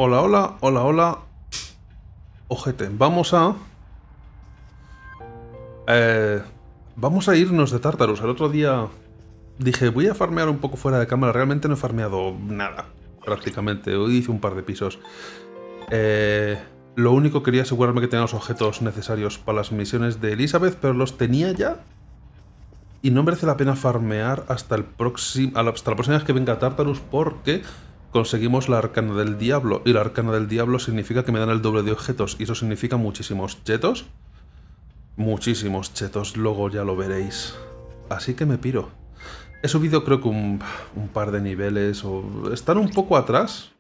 Hola, hola, hola, hola. Ojete, vamos a... vamos a irnos de Tartarus. El otro día dije, voy a farmear un poco fuera de cámara. Realmente no he farmeado nada, prácticamente. Hoy hice un par de pisos. Lo único, quería asegurarme que tenía los objetos necesarios para las misiones de Elizabeth, pero los tenía ya. Y no merece la pena farmear hasta la próxima vez que venga Tartarus, porque conseguimos la Arcana del Diablo. Y la Arcana del Diablo significa que me dan el doble de objetos. Y eso significa muchísimos chetos. Muchísimos chetos, luego ya lo veréis. Así que me piro. He subido creo que un par de niveles. Están un poco atrás.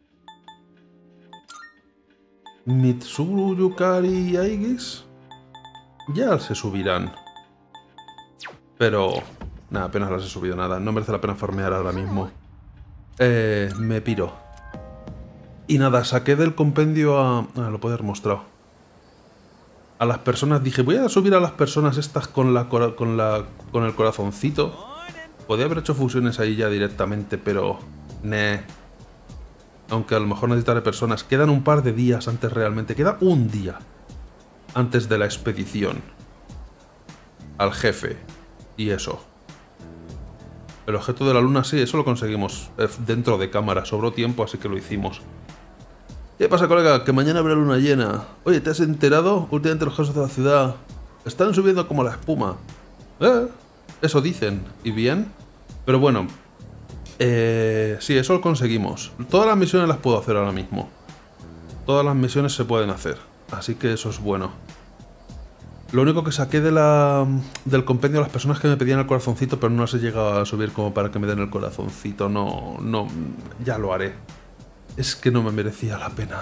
Mitsuru, Yukari y Aigis ya se subirán. Pero... nada, apenas las he subido nada. No merece la pena farmear ahora mismo. Me piro. Y nada, saqué del compendio a... lo puedo haber mostrado. A las personas, dije, voy a subir a las personas estas con el corazoncito. Podría haber hecho fusiones ahí ya directamente, pero... Aunque a lo mejor necesitaré personas. Quedan un par de días antes realmente. Queda un día antes de la expedición al jefe. Y eso. El objeto de la luna, sí, eso lo conseguimos dentro de cámara. Sobró tiempo, así que lo hicimos. ¿Qué pasa, colega? Que mañana habrá luna llena. Oye, ¿te has enterado? Últimamente los casos de la ciudad están subiendo como la espuma. Eso dicen. ¿Y bien? Pero bueno. Sí, eso lo conseguimos. Todas las misiones las puedo hacer ahora mismo. Todas las misiones se pueden hacer. Así que eso es bueno. Lo único que saqué del compendio a las personas que me pedían el corazoncito, pero no las he llegado a subir como para que me den el corazoncito. No, ya lo haré. Es que no me merecía la pena.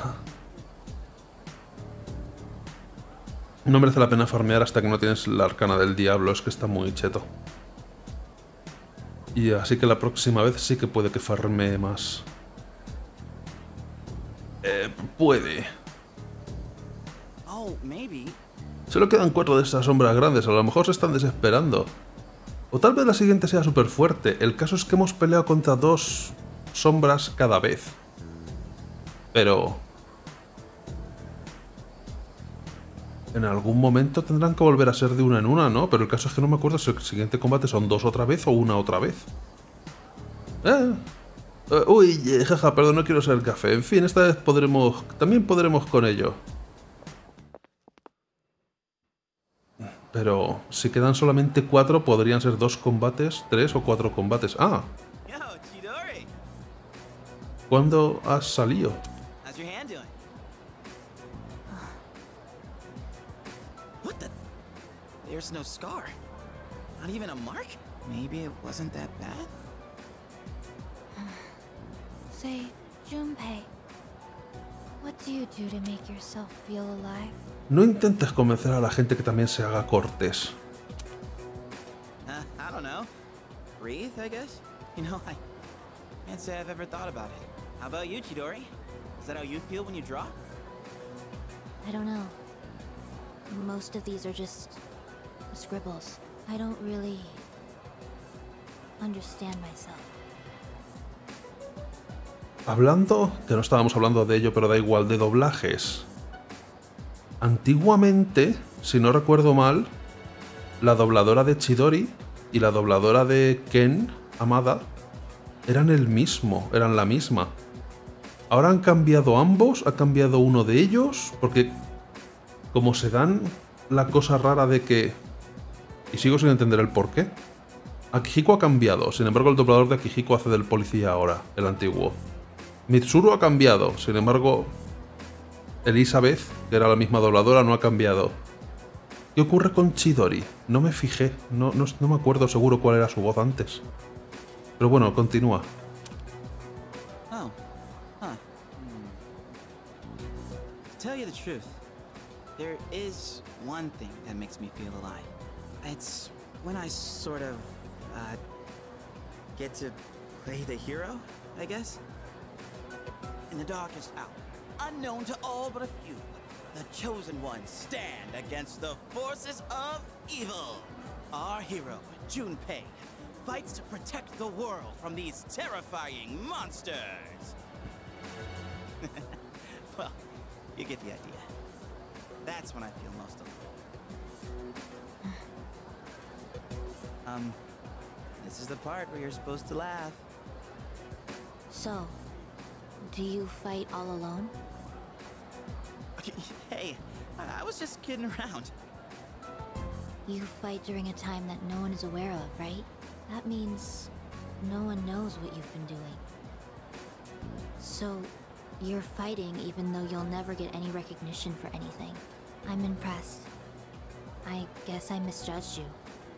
No merece la pena farmear hasta que no tienes la Arcana del Diablo, es que está muy cheto. Y así que la próxima vez sí que puede que farmee más. Puede. Solo quedan 4 de estas sombras grandes, a lo mejor se están desesperando. O tal vez la siguiente sea súper fuerte. El caso es que hemos peleado contra 2 sombras cada vez. Pero... en algún momento tendrán que volver a ser de una en una, ¿no? Pero el caso es que no me acuerdo si el siguiente combate son 2 otra vez o 1 otra vez. Uy, jaja, perdón, no quiero ser café. En fin, esta vez también podremos con ello. Pero si quedan solamente 4, podrían ser 2 combates, 3 o 4 combates. ¡Ah! ¿Cuándo has salido? There's no scar. Not even a mark? Maybe it wasn't that bad? Say, Junpei, what do you do to make yourself feel alive? No intentes convencer a la gente que también se haga cortés. I don't know. Breathe, I guess? You know, I can't say I've ever thought about it. How about you, Chidori? Is that how you feel when you draw? I don't know. Most of these are just scribbles. I don't really understand myself. Hablando, que no estábamos hablando de ello, pero da igual, de doblajes. Antiguamente, si no recuerdo mal, la dobladora de Chidori y la dobladora de Ken, Amada, eran la misma. Ahora han cambiado ambos, ha cambiado uno de ellos, porque como se dan la cosa rara de que... y sigo sin entender el porqué. Akihiko ha cambiado, sin embargo el doblador de Akihiko hace del policía ahora, el antiguo. Mitsuru ha cambiado, sin embargo Elizabeth, que era la misma dobladora, no ha cambiado. ¿Qué ocurre con Chidori? No me fijé, no me acuerdo seguro cuál era su voz antes. Pero bueno, continúa. Oh, huh. To tell you the truth, there is one thing that makes me feel alive. It's when I sort of, get to play the hero, I guess? In the darkest hour, unknown to all but a few, the chosen ones stand against the forces of evil. Our hero, Junpei, fights to protect the world from these terrifying monsters. Well, you get the idea. That's when I feel most alone. This is the part where you're supposed to laugh. So, do you fight all alone? Hey, I was just kidding around. You fight during a time that no one is aware of, right? That means no one knows what you've been doing. So, you're fighting even though you'll never get any recognition for anything. I'm impressed. I guess I misjudged you.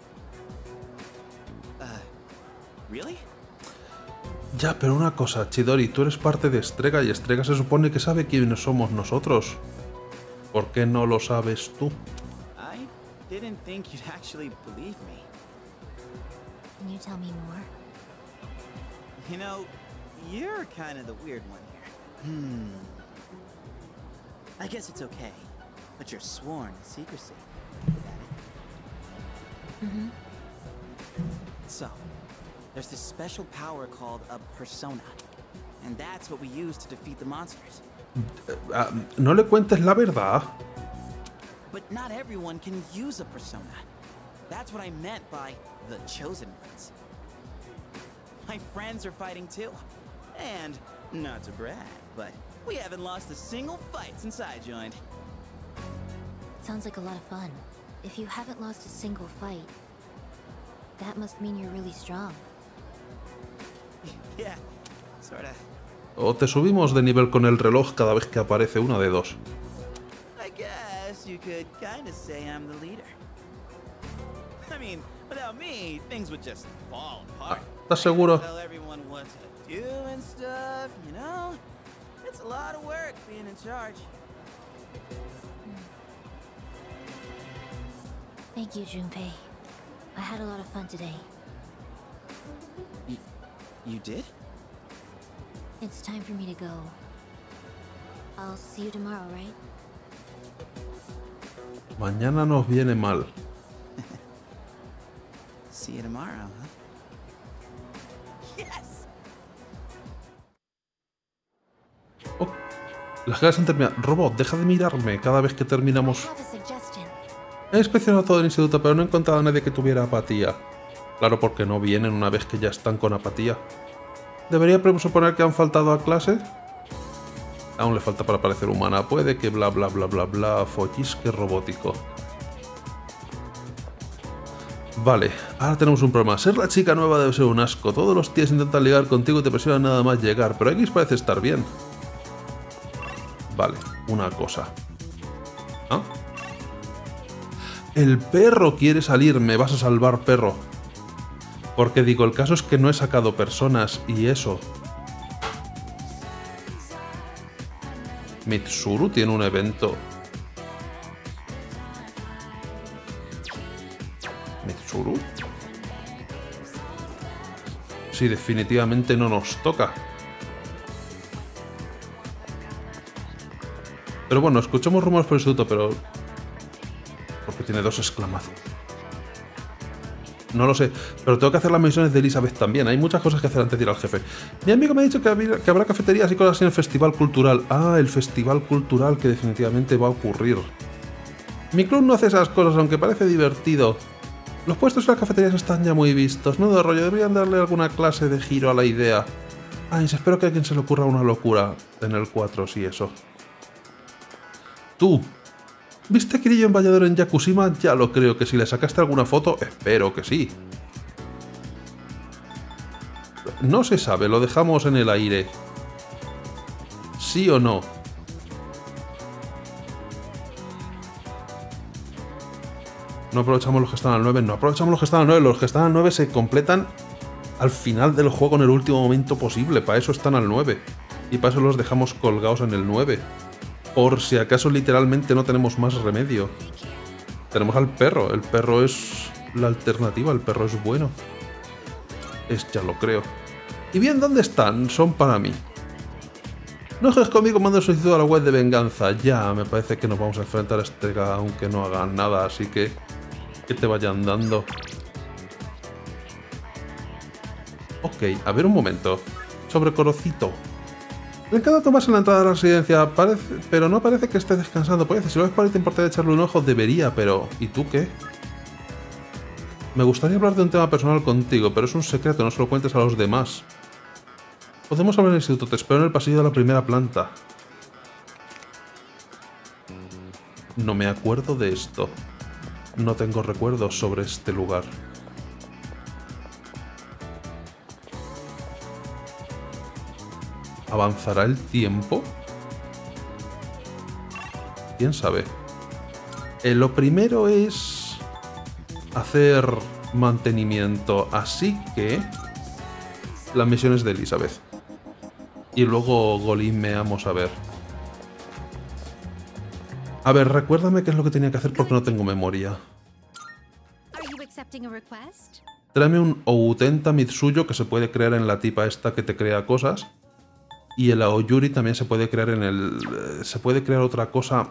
Really? Ya, pero una cosa, Chidori, tú eres parte de Strega y Strega se supone que sabe quiénes somos nosotros. ¿Por qué no lo sabes tú? I didn't think you'd actually believe me. Can you tell me more? You know, you're kind of the weird one here. I guess it's okay, but you're sworn to secrecy. So, there's this special power called a persona, and that's what we use to defeat the monsters. No le cuentes la verdad. But not everyone can use a persona. That's what I meant by the chosen ones. My friends are fighting too. And, not to brag, but we haven't lost a single fight since I joined. Sounds like a lot of fun. If you haven't lost a single fight, that must mean you're really strong. Yeah, sorta. O te subimos de nivel con el reloj cada vez que aparece una de dos. I guess you could kind of say I'm the leader. I mean, without me, things would just fall apart. ¿Estás seguro? Tell everyone what to do and stuff, you know? It's a lot of work being in charge. Thank you, Junpei. I had a lot of fun today. You did? It's time for me to go. I'll see you tomorrow, right? Mañana nos viene mal. See you tomorrow, huh? Yes! Oh, las clases han terminado. Robot, deja de mirarme cada vez que terminamos. I have a suggestion. He inspeccionado todo el instituto, pero no he encontrado a nadie que tuviera apatía. Claro, porque no vienen una vez que ya están con apatía. ¿Debería suponer que han faltado a clase? Aún le falta para parecer humana. Puede que bla bla bla bla bla. Follisque robótico. Vale, ahora tenemos un problema. Ser la chica nueva debe ser un asco. Todos los tíos intentan ligar contigo y te presionan nada más llegar. Pero X parece estar bien. Vale, una cosa. ¿Ah? El perro quiere salir. Me vas a salvar, perro. Porque digo, el caso es que no he sacado personas y eso. Mitsuru tiene un evento. ¿Mitsuru? Sí, definitivamente no nos toca. Pero bueno, escuchamos rumores por el instituto, pero... porque tiene 2 exclamaciones. No lo sé, pero tengo que hacer las misiones de Elizabeth también. Hay muchas cosas que hacer antes de ir al jefe. Mi amigo me ha dicho que habrá cafeterías y cosas así en el festival cultural. Ah, el festival cultural que definitivamente va a ocurrir. Mi club no hace esas cosas, aunque parece divertido. Los puestos en las cafeterías están ya muy vistos. No de rollo, deberían darle alguna clase de giro a la idea. Ay, espero que a alguien se le ocurra una locura en el 4, sí, eso. Tú. ¿Viste a Kirillo en Valladolid en Yakushima? Ya lo creo que si le sacaste alguna foto, espero que sí. No se sabe, lo dejamos en el aire. ¿Sí o no? No aprovechamos los que están al 9, no aprovechamos los que están al 9. Los que están al 9 se completan al final del juego en el último momento posible. Para eso están al 9. Y para eso los dejamos colgados en el 9. Por si acaso literalmente no tenemos más remedio. Tenemos al perro. El perro es la alternativa. El perro es bueno. Ya lo creo. Y bien, ¿dónde están? Son para mí. No juegues conmigo, mando solicitud a la web de venganza. Ya, me parece que nos vamos a enfrentar a Strega aunque no hagan nada. Así que te vayan dando. Ok, a ver un momento. Sobre Corocito. Me encanta tomarse la entrada de la residencia, pero no parece que esté descansando. Pues si lo ves por ahí te importa echarle un ojo, debería, pero... ¿Y tú qué? Me gustaría hablar de un tema personal contigo, pero es un secreto, no se lo cuentes a los demás. Podemos hablar en el instituto, te espero en el pasillo de la primera planta. No me acuerdo de esto. No tengo recuerdos sobre este lugar. ¿Avanzará el tiempo? ¿Quién sabe? Lo primero es hacer mantenimiento, así que las misiones de Elizabeth. Y luego golimeamos a ver. A ver, recuérdame qué es lo que tenía que hacer porque no tengo memoria. Tráeme un Outenta Mitsuyo que se puede crear en la tipa esta que te crea cosas. Y el Aoyuri también se puede crear en el... Se puede crear otra cosa.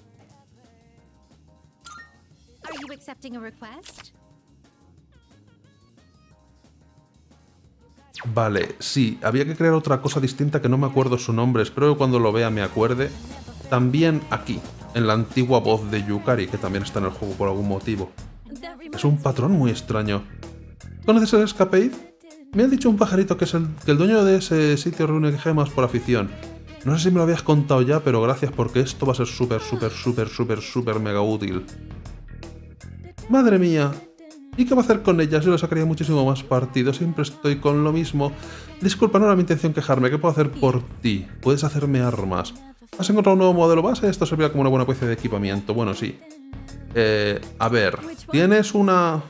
Vale, sí, había que crear otra cosa distinta que no me acuerdo su nombre. Espero que cuando lo vea me acuerde. También aquí, en la antigua voz de Yukari, que también está en el juego por algún motivo. Es un patrón muy extraño. ¿Conoces el Escapade? Me ha dicho un pajarito que el dueño de ese sitio reúne gemas por afición. No sé si me lo habías contado ya, pero gracias porque esto va a ser súper mega útil. ¡Madre mía! ¿Y qué va a hacer con ellas? Yo le sacaría muchísimo más partido. Siempre estoy con lo mismo. Disculpa, no era mi intención quejarme. ¿Qué puedo hacer por ti? Puedes hacerme armas. ¿Has encontrado un nuevo modelo base? Esto servirá como una buena pieza de equipamiento. Bueno, sí. A ver. ¿Tienes una...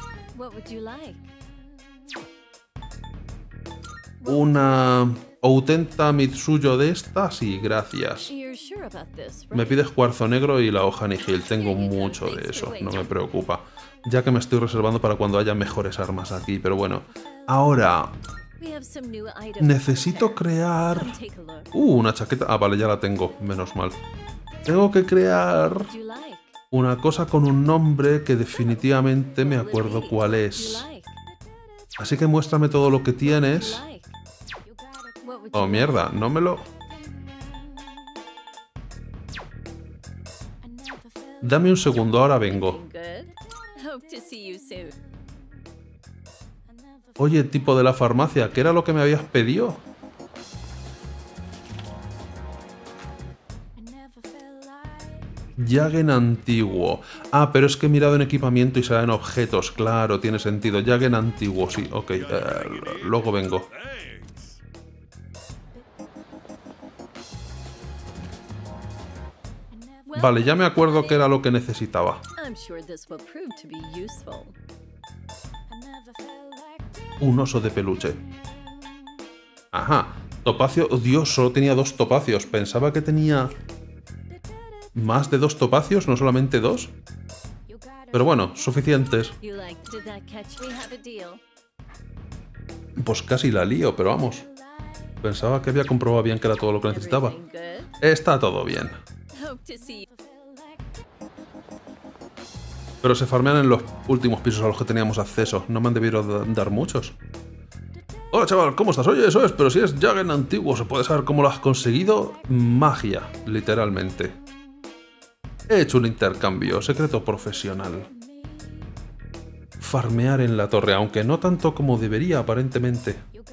una Outenta Mitsuyo de esta? Sí, gracias. Me pides cuarzo negro y la hoja nihil. Tengo mucho de eso, no me preocupa. Ya que me estoy reservando para cuando haya mejores armas aquí, pero bueno. Ahora... necesito crear... una chaqueta... Ah, vale, ya la tengo, menos mal. Tengo que crear... una cosa con un nombre que definitivamente me acuerdo cuál es. Así que muéstrame todo lo que tienes... Oh, mierda, no me lo... Dame un segundo, ahora vengo. Oye, tipo de la farmacia, ¿qué era lo que me habías pedido? Yagen antiguo. Ah, pero es que he mirado en equipamiento y se en objetos. Claro, tiene sentido. Yagen antiguo, sí, ok. Luego vengo. Vale, ya me acuerdo que era lo que necesitaba. Un oso de peluche. Ajá. Topacio. Oh, Dios, solo tenía 2 topacios. Pensaba que tenía más de 2 topacios, no solamente 2. Pero bueno, suficientes. Pues casi la lío, pero vamos. Pensaba que había comprobado bien que era todo lo que necesitaba. Está todo bien. Pero se farmean en los últimos pisos a los que teníamos acceso. No me han debido dar muchos. Hola chaval, ¿cómo estás? Oye, eso es, pero si es Yagen antiguo, ¿se puede saber cómo lo has conseguido? Magia, literalmente. He hecho un intercambio, secreto profesional. Farmear en la torre, aunque no tanto como debería, aparentemente.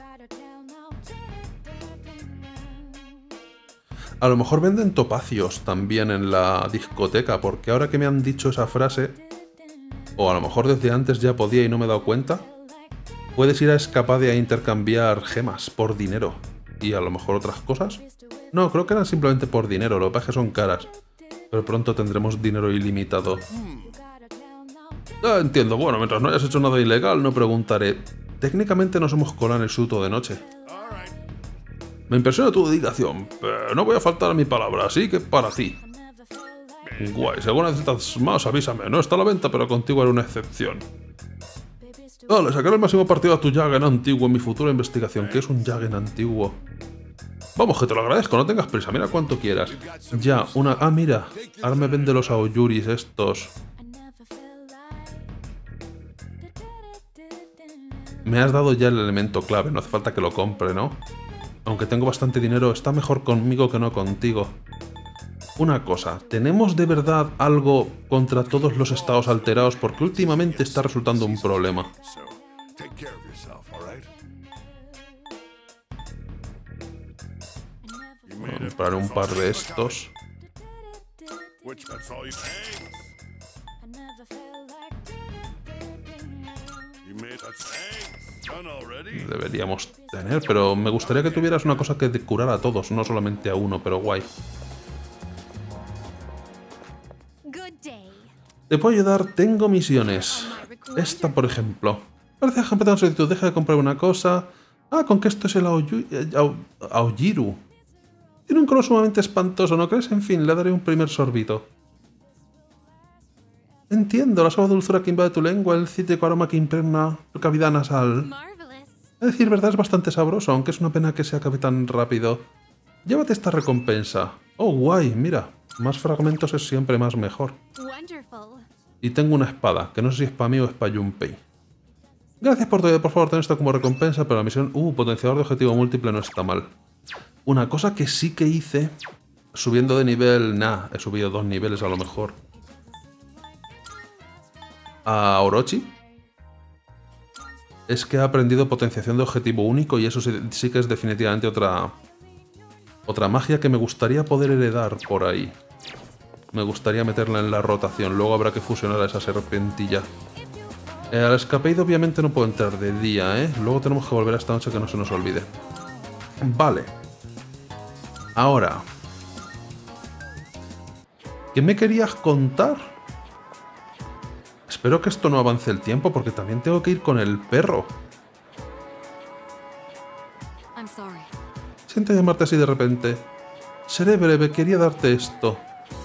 A lo mejor venden topacios también en la discoteca, porque ahora que me han dicho esa frase, o a lo mejor desde antes ya podía y no me he dado cuenta, puedes ir a Escapade a intercambiar gemas por dinero. Y a lo mejor otras cosas. No, creo que eran simplemente por dinero, lo que pasa es que son caras. Pero pronto tendremos dinero ilimitado. Entiendo, bueno, mientras no hayas hecho nada ilegal, no preguntaré. Técnicamente no somos cola en el instituto de noche. Me impresiona tu dedicación, pero no voy a faltar a mi palabra, así que para ti. Guay, si alguna necesitas más, avísame. No está a la venta, pero contigo haré una excepción. Le sacaré el máximo partido a tu Yagen antiguo en mi futura investigación. ¿Qué es un Yagen antiguo? Vamos, que te lo agradezco, no tengas prisa, mira cuanto quieras. Ya, una... Ah, mira, ahora me vende los Aoyuris estos. Me has dado ya el elemento clave, no hace falta que lo compre, ¿no? Aunque tengo bastante dinero, está mejor conmigo que no contigo. Una cosa, ¿tenemos de verdad algo contra todos los estados alterados? Porque últimamente está resultando un problema. Voy a comprar un par de estos. Deberíamos tener, pero me gustaría que tuvieras una cosa que curara a todos, no solamente a uno, pero guay. Te puedo ayudar, tengo misiones. Esta, por ejemplo. Parece ejemplo de solicitud, deja de comprar una cosa. Ah, con que esto es el Aojiru. Tiene un color sumamente espantoso, ¿no crees? En fin, le daré un primer sorbito. Entiendo, la suave dulzura que invade tu lengua, el cítrico aroma que impregna tu cavidad nasal. A decir verdad, es bastante sabroso, aunque es una pena que se acabe tan rápido. Llévate esta recompensa. Oh, guay, mira. Más fragmentos es siempre más mejor. Y tengo una espada, que no sé si es para mí o es para Junpei. Gracias por todo, por favor, ten esto como recompensa, pero la misión... potenciador de objetivo múltiple no está mal. Una cosa que sí que hice, subiendo de nivel... he subido 2 niveles a lo mejor. A Orochi. Es que ha aprendido potenciación de objetivo único y eso sí que es definitivamente otra magia que me gustaría poder heredar por ahí. Me gustaría meterla en la rotación, luego habrá que fusionar a esa serpentilla. Al escapeid obviamente no puedo entrar de día, ¿eh? Luego tenemos que volver a esta noche que no se nos olvide. Vale. Ahora. ¿Qué me querías contar? Espero que esto no avance el tiempo porque también tengo que ir con el perro. Siento llamarte así de repente. Seré breve, quería darte esto.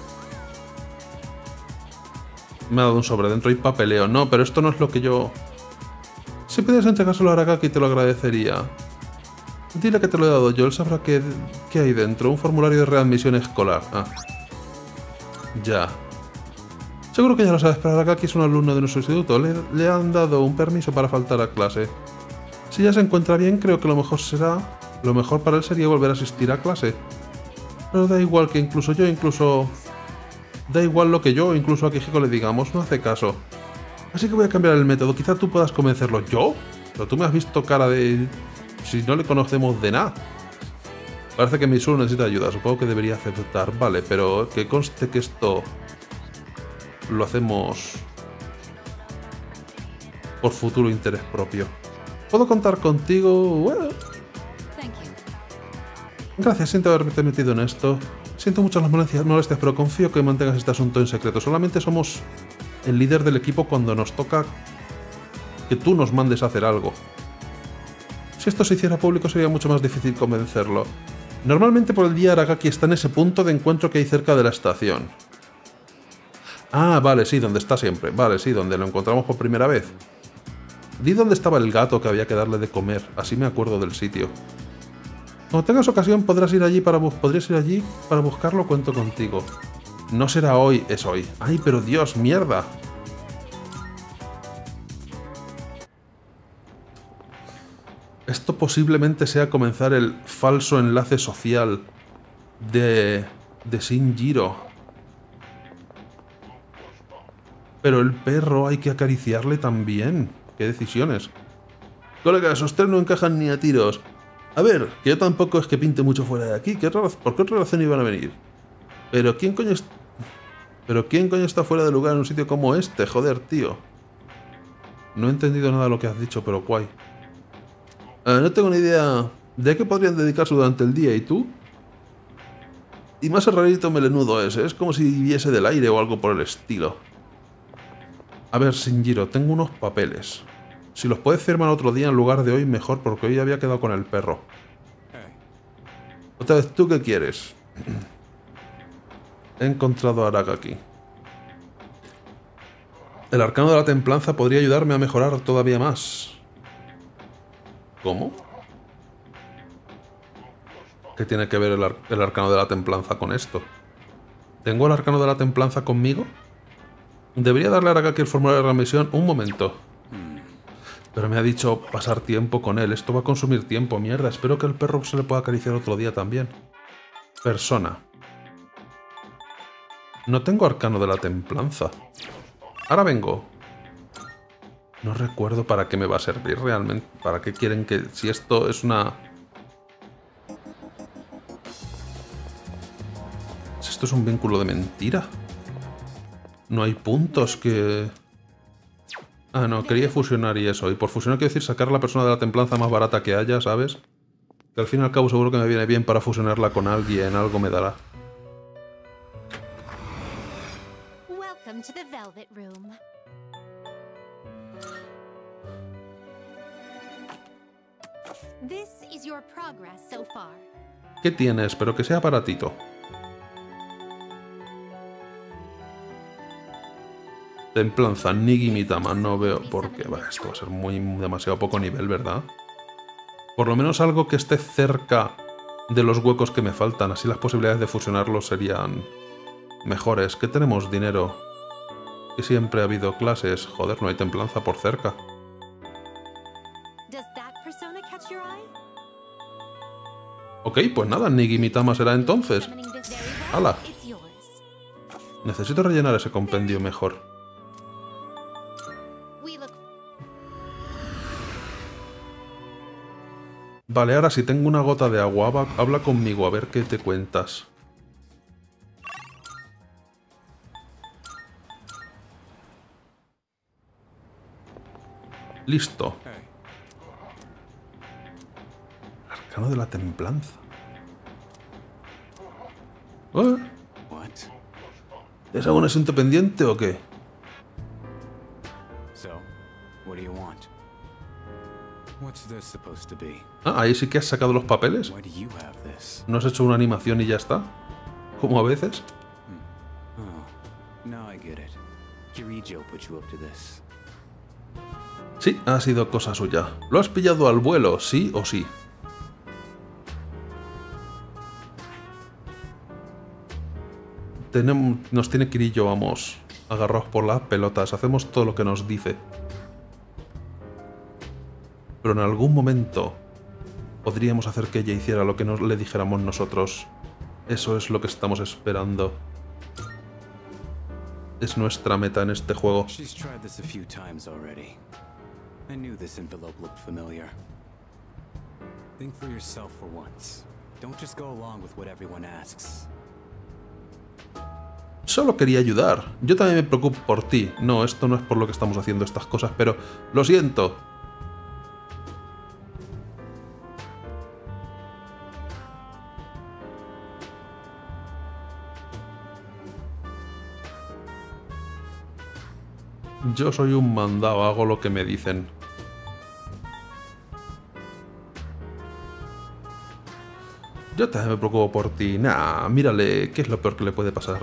Me ha dado un sobre, dentro hay papeleo. No, pero esto no es lo que yo... Si pudieras entregárselo a Aragaki te lo agradecería. Dile que te lo he dado yo, él sabrá qué hay dentro. Un formulario de readmisión escolar. Ah. Ya. Seguro que ya lo sabes, pero Aragaki es un alumno de nuestro instituto. Le han dado un permiso para faltar a clase. Si ya se encuentra bien, creo que lo mejor para él sería volver a asistir a clase. Pero da igual que da igual lo que yo o incluso a Kijiko le digamos, no hace caso. Así que voy a cambiar el método, quizá tú puedas convencerlo. ¿Yo? Pero tú me has visto cara de... si no le conocemos de nada. Parece que Mitsuru necesita ayuda, supongo que debería aceptar. Vale, pero que conste que esto... lo hacemos... por futuro interés propio. ¿Puedo contar contigo? Bueno. Gracias, siento haberte metido en esto. Siento muchas las molestias, pero confío que mantengas este asunto en secreto. Solamente somos el líder del equipo cuando nos toca que tú nos mandes a hacer algo. Si esto se hiciera público sería mucho más difícil convencerlo. Normalmente por el día Aragaki está en ese punto de encuentro que hay cerca de la estación. Ah, vale, sí, donde está siempre. Vale, sí, donde lo encontramos por primera vez. Di dónde estaba el gato que había que darle de comer. Así me acuerdo del sitio. Cuando tengas ocasión podrías ir allí para buscarlo, cuento contigo. No será hoy, es hoy. ¡Ay, pero Dios, mierda! Esto posiblemente sea comenzar el falso enlace social de Shinjiro. Pero el perro hay que acariciarle también. ¿Qué decisiones? Colega, esos tres no encajan ni a tiros. A ver, que yo tampoco es que pinte mucho fuera de aquí. ¿Por qué otra razón iban a venir? ¿Pero quién coño está fuera de lugar en un sitio como este? Joder, tío. No he entendido nada de lo que has dicho, pero guay. No tengo ni idea de qué podrían dedicarse durante el día, ¿y tú? Y más el rarito melenudo ese. Es como si viviese del aire o algo por el estilo. A ver, Shinjiro, tengo unos papeles. Si los puedes firmar otro día en lugar de hoy, mejor, porque hoy había quedado con el perro. Otra vez, ¿tú qué quieres? He encontrado a Aragaki. El arcano de la templanza podría ayudarme a mejorar todavía más. ¿Cómo? ¿Qué tiene que ver el arcano de la templanza con esto? ¿Tengo el arcano de la templanza conmigo? Debería darle a Aragaki el formulario de remisión. Un momento. Pero me ha dicho pasar tiempo con él. Esto va a consumir tiempo, mierda. Espero que el perro se le pueda acariciar otro día también. Persona. No tengo arcano de la templanza. Ahora vengo. No recuerdo para qué me va a servir realmente. ¿Para qué quieren que...? Si esto es una... Si esto es un vínculo de mentira. No hay puntos que... Ah, no, quería fusionar y eso. Y por fusionar quiero decir sacar a la persona de la templanza más barata que haya, ¿sabes? Que al fin y al cabo seguro que me viene bien para fusionarla con alguien. Algo me dará. Welcome to the Velvet Room. This is your progress so far. ¿Qué tienes? Pero que sea baratito. Templanza, Nigi Mitama. No veo por qué. Bueno, esto va a ser demasiado poco nivel, ¿verdad? Por lo menos algo que esté cerca de los huecos que me faltan. Así las posibilidades de fusionarlos serían mejores. ¿Qué tenemos? Dinero. Que siempre ha habido clases. Joder, no hay templanza por cerca. Does that persona catch your eye? Ok, pues nada, Nigi Mitama será entonces. Summoning this very well, ¡Hala! it's yours. Necesito rellenar ese compendio mejor. We look Vale, ahora si tengo una gota de agua, habla conmigo a ver qué te cuentas. Listo. Arcano de la templanza. ¿Eh? What? ¿Es algún asunto pendiente o qué? So, what do you want? What's this supposed to be? Ah, ahí sí que has sacado los papeles. Why do you have this? ¿No has hecho una animación y ya está? Como a veces. Oh, now I get it. Kirijo put you up to this. Sí, ha sido cosa suya. ¿Lo has pillado al vuelo, sí o sí? Nos tiene Kirijo, vamos, agarrados por las pelotas. Hacemos todo lo que nos dice. Pero en algún momento podríamos hacer que ella hiciera lo que le dijéramos nosotros. Eso es lo que estamos esperando. Es nuestra meta en este juego. She's tried this a few times already. I knew this envelope looked familiar. Think for yourself for once. Don't just go along with what everyone asks. Solo quería ayudar. Yo también me preocupo por ti. No, esto no es por lo que estamos haciendo estas cosas, pero lo siento. Yo soy un mandado, hago lo que me dicen. Yo también me preocupo por ti. Nah, mírale, ¿qué es lo peor que le puede pasar?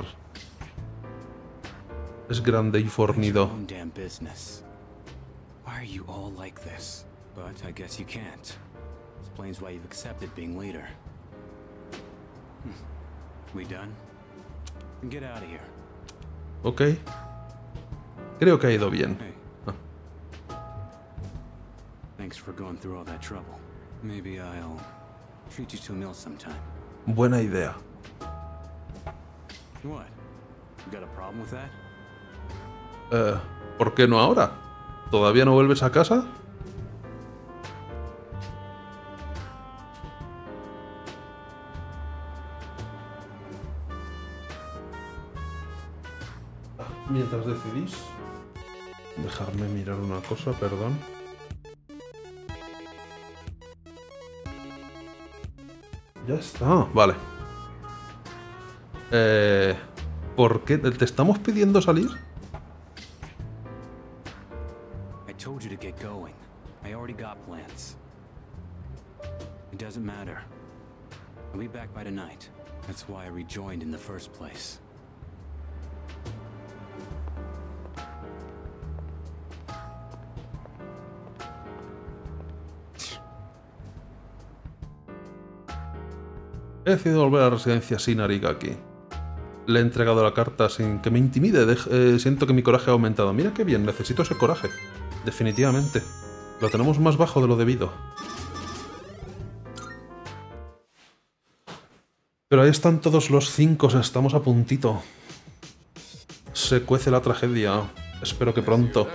Es grande y fornido. Own damn business. Why are you all like this? But I guess you can't. Explains why you've accepted being leader. We done? Get out of here. Ok. Creo que ha ido bien. Hey. Ah. Thanks for going through all that trouble. Maybe I'll treat you to a meal sometime. Buena idea. What? You got a problem with that? ¿Por qué no ahora? ¿Todavía no vuelves a casa? Mientras decidís, dejadme mirar una cosa, perdón. Ya está, vale. ¿Por qué? ¿Te estamos pidiendo salir? I told you to get going. I already got plans. It doesn't matter. I'll be back by tonight. That's why I rejoined in the first place. He decidido volver a la residencia sin Arigaki. Le he entregado la carta sin que me intimide. Siento que mi coraje ha aumentado. Mira qué bien, necesito ese coraje. Definitivamente. Lo tenemos más bajo de lo debido. Pero ahí están todos los 5, o sea, estamos a puntito. Se cuece la tragedia. Espero que pronto.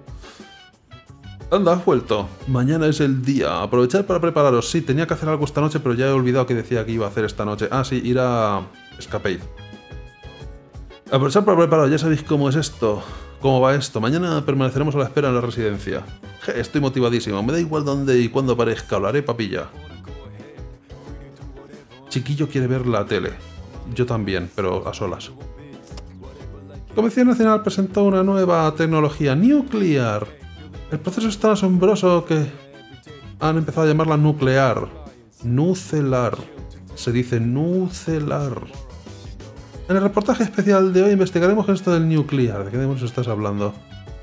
Anda, has vuelto. Mañana es el día. Aprovechad para prepararos. Sí, tenía que hacer algo esta noche, pero ya he olvidado que decía que iba a hacer esta noche. Ah, sí, ir a Escapade. Aprovechad para prepararos. Ya sabéis cómo es esto. ¿Cómo va esto? Mañana permaneceremos a la espera en la residencia. Estoy motivadísimo. Me da igual dónde y cuándo aparezca. Hablaré, papilla. Chiquillo quiere ver la tele. Yo también, pero a solas. Comisión Nacional presentó una nueva tecnología nuclear. El proceso es tan asombroso que han empezado a llamarla nuclear. Nucelar. Se dice nucelar. En el reportaje especial de hoy investigaremos esto del nuclear. ¿De qué demonios estás hablando?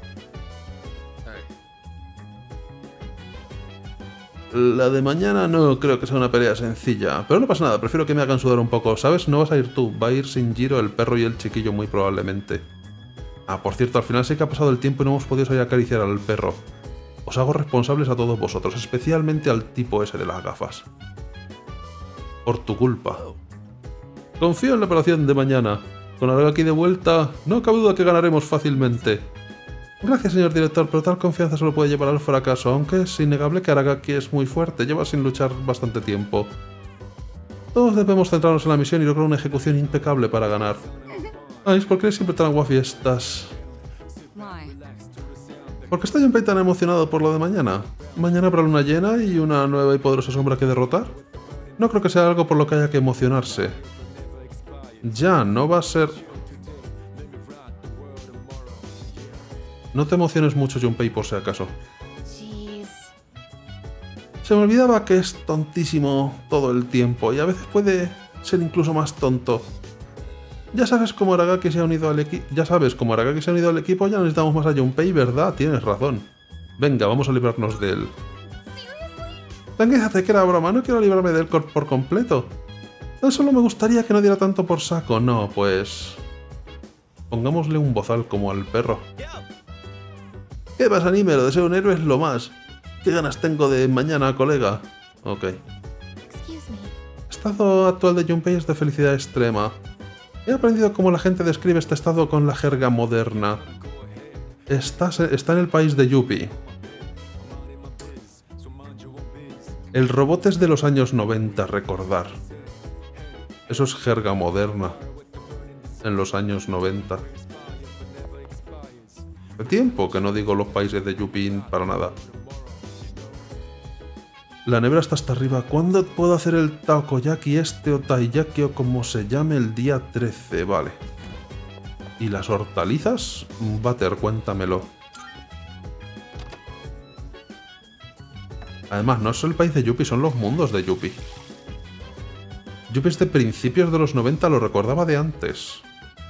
La de mañana no creo que sea una pelea sencilla, pero no pasa nada, prefiero que me hagan sudar un poco, ¿sabes? No vas a ir tú, va a ir Shinjiro, el perro y el chiquillo muy probablemente. Ah, por cierto, al final sí que ha pasado el tiempo y no hemos podido salir a acariciar al perro. Os hago responsables a todos vosotros, especialmente al tipo ese de las gafas. Por tu culpa. Confío en la operación de mañana. Con Aragaki de vuelta, no cabe duda que ganaremos fácilmente. Gracias, señor director, pero tal confianza solo puede llevar al fracaso, aunque es innegable que Aragaki es muy fuerte, lleva sin luchar bastante tiempo. Todos debemos centrarnos en la misión y lograr una ejecución impecable para ganar. Ay, ¿por qué eres siempre tan guafiestas? ¿Por qué está Junpei tan emocionado por lo de mañana? ¿Mañana habrá luna llena y una nueva y poderosa sombra que derrotar? No creo que sea algo por lo que haya que emocionarse. Ya, no va a ser... No te emociones mucho, Junpei, por si acaso. Se me olvidaba que es tontísimo todo el tiempo y a veces puede ser incluso más tonto. Ya sabes cómo Aragaki se ha unido al equipo. Ya no necesitamos más a Junpei, ¿verdad? Tienes razón. Venga, vamos a librarnos de él. Tranquilízate, que era broma, no quiero librarme de él por completo. Tan solo me gustaría que no diera tanto por saco. No, pues... pongámosle un bozal como al perro. ¿Qué pasa, anime? Lo de ser un héroe es lo más. ¿Qué ganas tengo de mañana, colega? Ok. Estado actual de Junpei es de felicidad extrema. He aprendido cómo la gente describe este estado con la jerga moderna. Está en el país de Yuppie. El robot es de los años 90, recordar. Eso es jerga moderna. En los años 90. Hace tiempo que no digo los países de Yuppie para nada. La nevera está hasta arriba. ¿Cuándo puedo hacer el takoyaki o taiyaki o como se llame el día 13? Vale. ¿Y las hortalizas? Butter, cuéntamelo. Además, no es el país de Yuppie, son los mundos de Yuppie. Yuppie es de principios de los 90, lo recordaba de antes.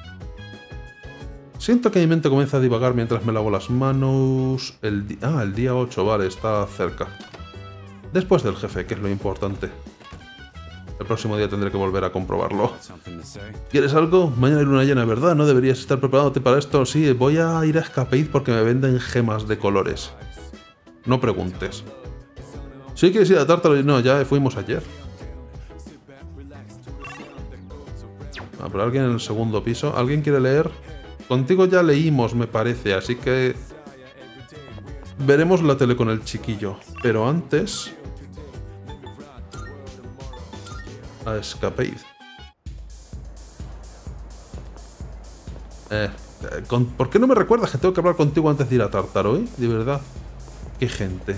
Siento que mi mente comienza a divagar mientras me lavo las manos... el día 8, vale, está cerca. Después del jefe, que es lo importante. El próximo día tendré que volver a comprobarlo. ¿Quieres algo? Mañana hay luna llena, ¿verdad? ¿No deberías estar preparándote para esto? Sí, voy a ir a Escapade porque me venden gemas de colores. No preguntes. ¿Sí quieres ir a Tártaro? No, ya fuimos ayer. Ah, pero alguien en el segundo piso. ¿Alguien quiere leer? Contigo ya leímos, me parece, así que... veremos la tele con el chiquillo. Pero antes... a Escapade. ¿Por qué no me recuerdas que tengo que hablar contigo antes de ir a Tártaro, De verdad. Qué gente.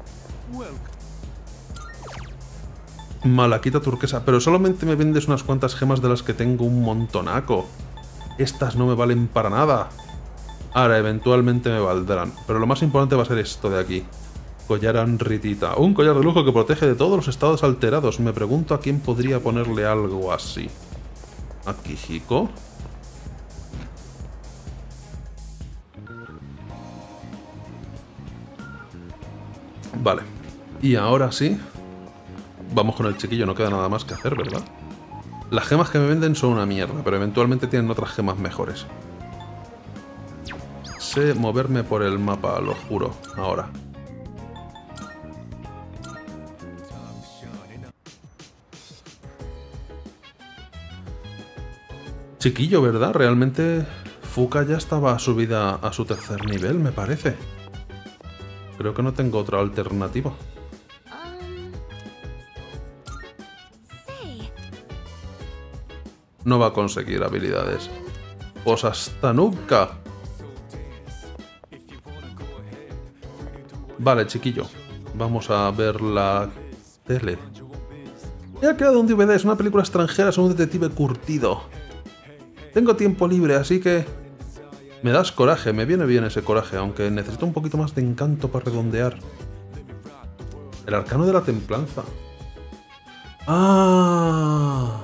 Malaquita turquesa. Pero solamente me vendes unas cuantas gemas de las que tengo un montonaco. Estas no me valen para nada. Ahora, eventualmente me valdrán. Pero lo más importante va a ser esto de aquí. Collar Anritita. Un collar de lujo que protege de todos los estados alterados. Me pregunto a quién podría ponerle algo así. ¿A Kijiko? Vale. Y ahora sí. Vamos con el chiquillo, no queda nada más que hacer, ¿verdad? Las gemas que me venden son una mierda, pero eventualmente tienen otras gemas mejores. Sé moverme por el mapa, lo juro, ahora. Chiquillo, ¿verdad? Realmente Fuka ya estaba subida a su tercer nivel, me parece. Creo que no tengo otra alternativa. No va a conseguir habilidades. Pues hasta nunca. Vale, chiquillo. Vamos a ver la tele. He creado un DVD, es una película extranjera sobre un detective curtido. Tengo tiempo libre, así que... Me das coraje, me viene bien ese coraje, aunque necesito un poquito más de encanto para redondear. El arcano de la templanza. ¡Ah!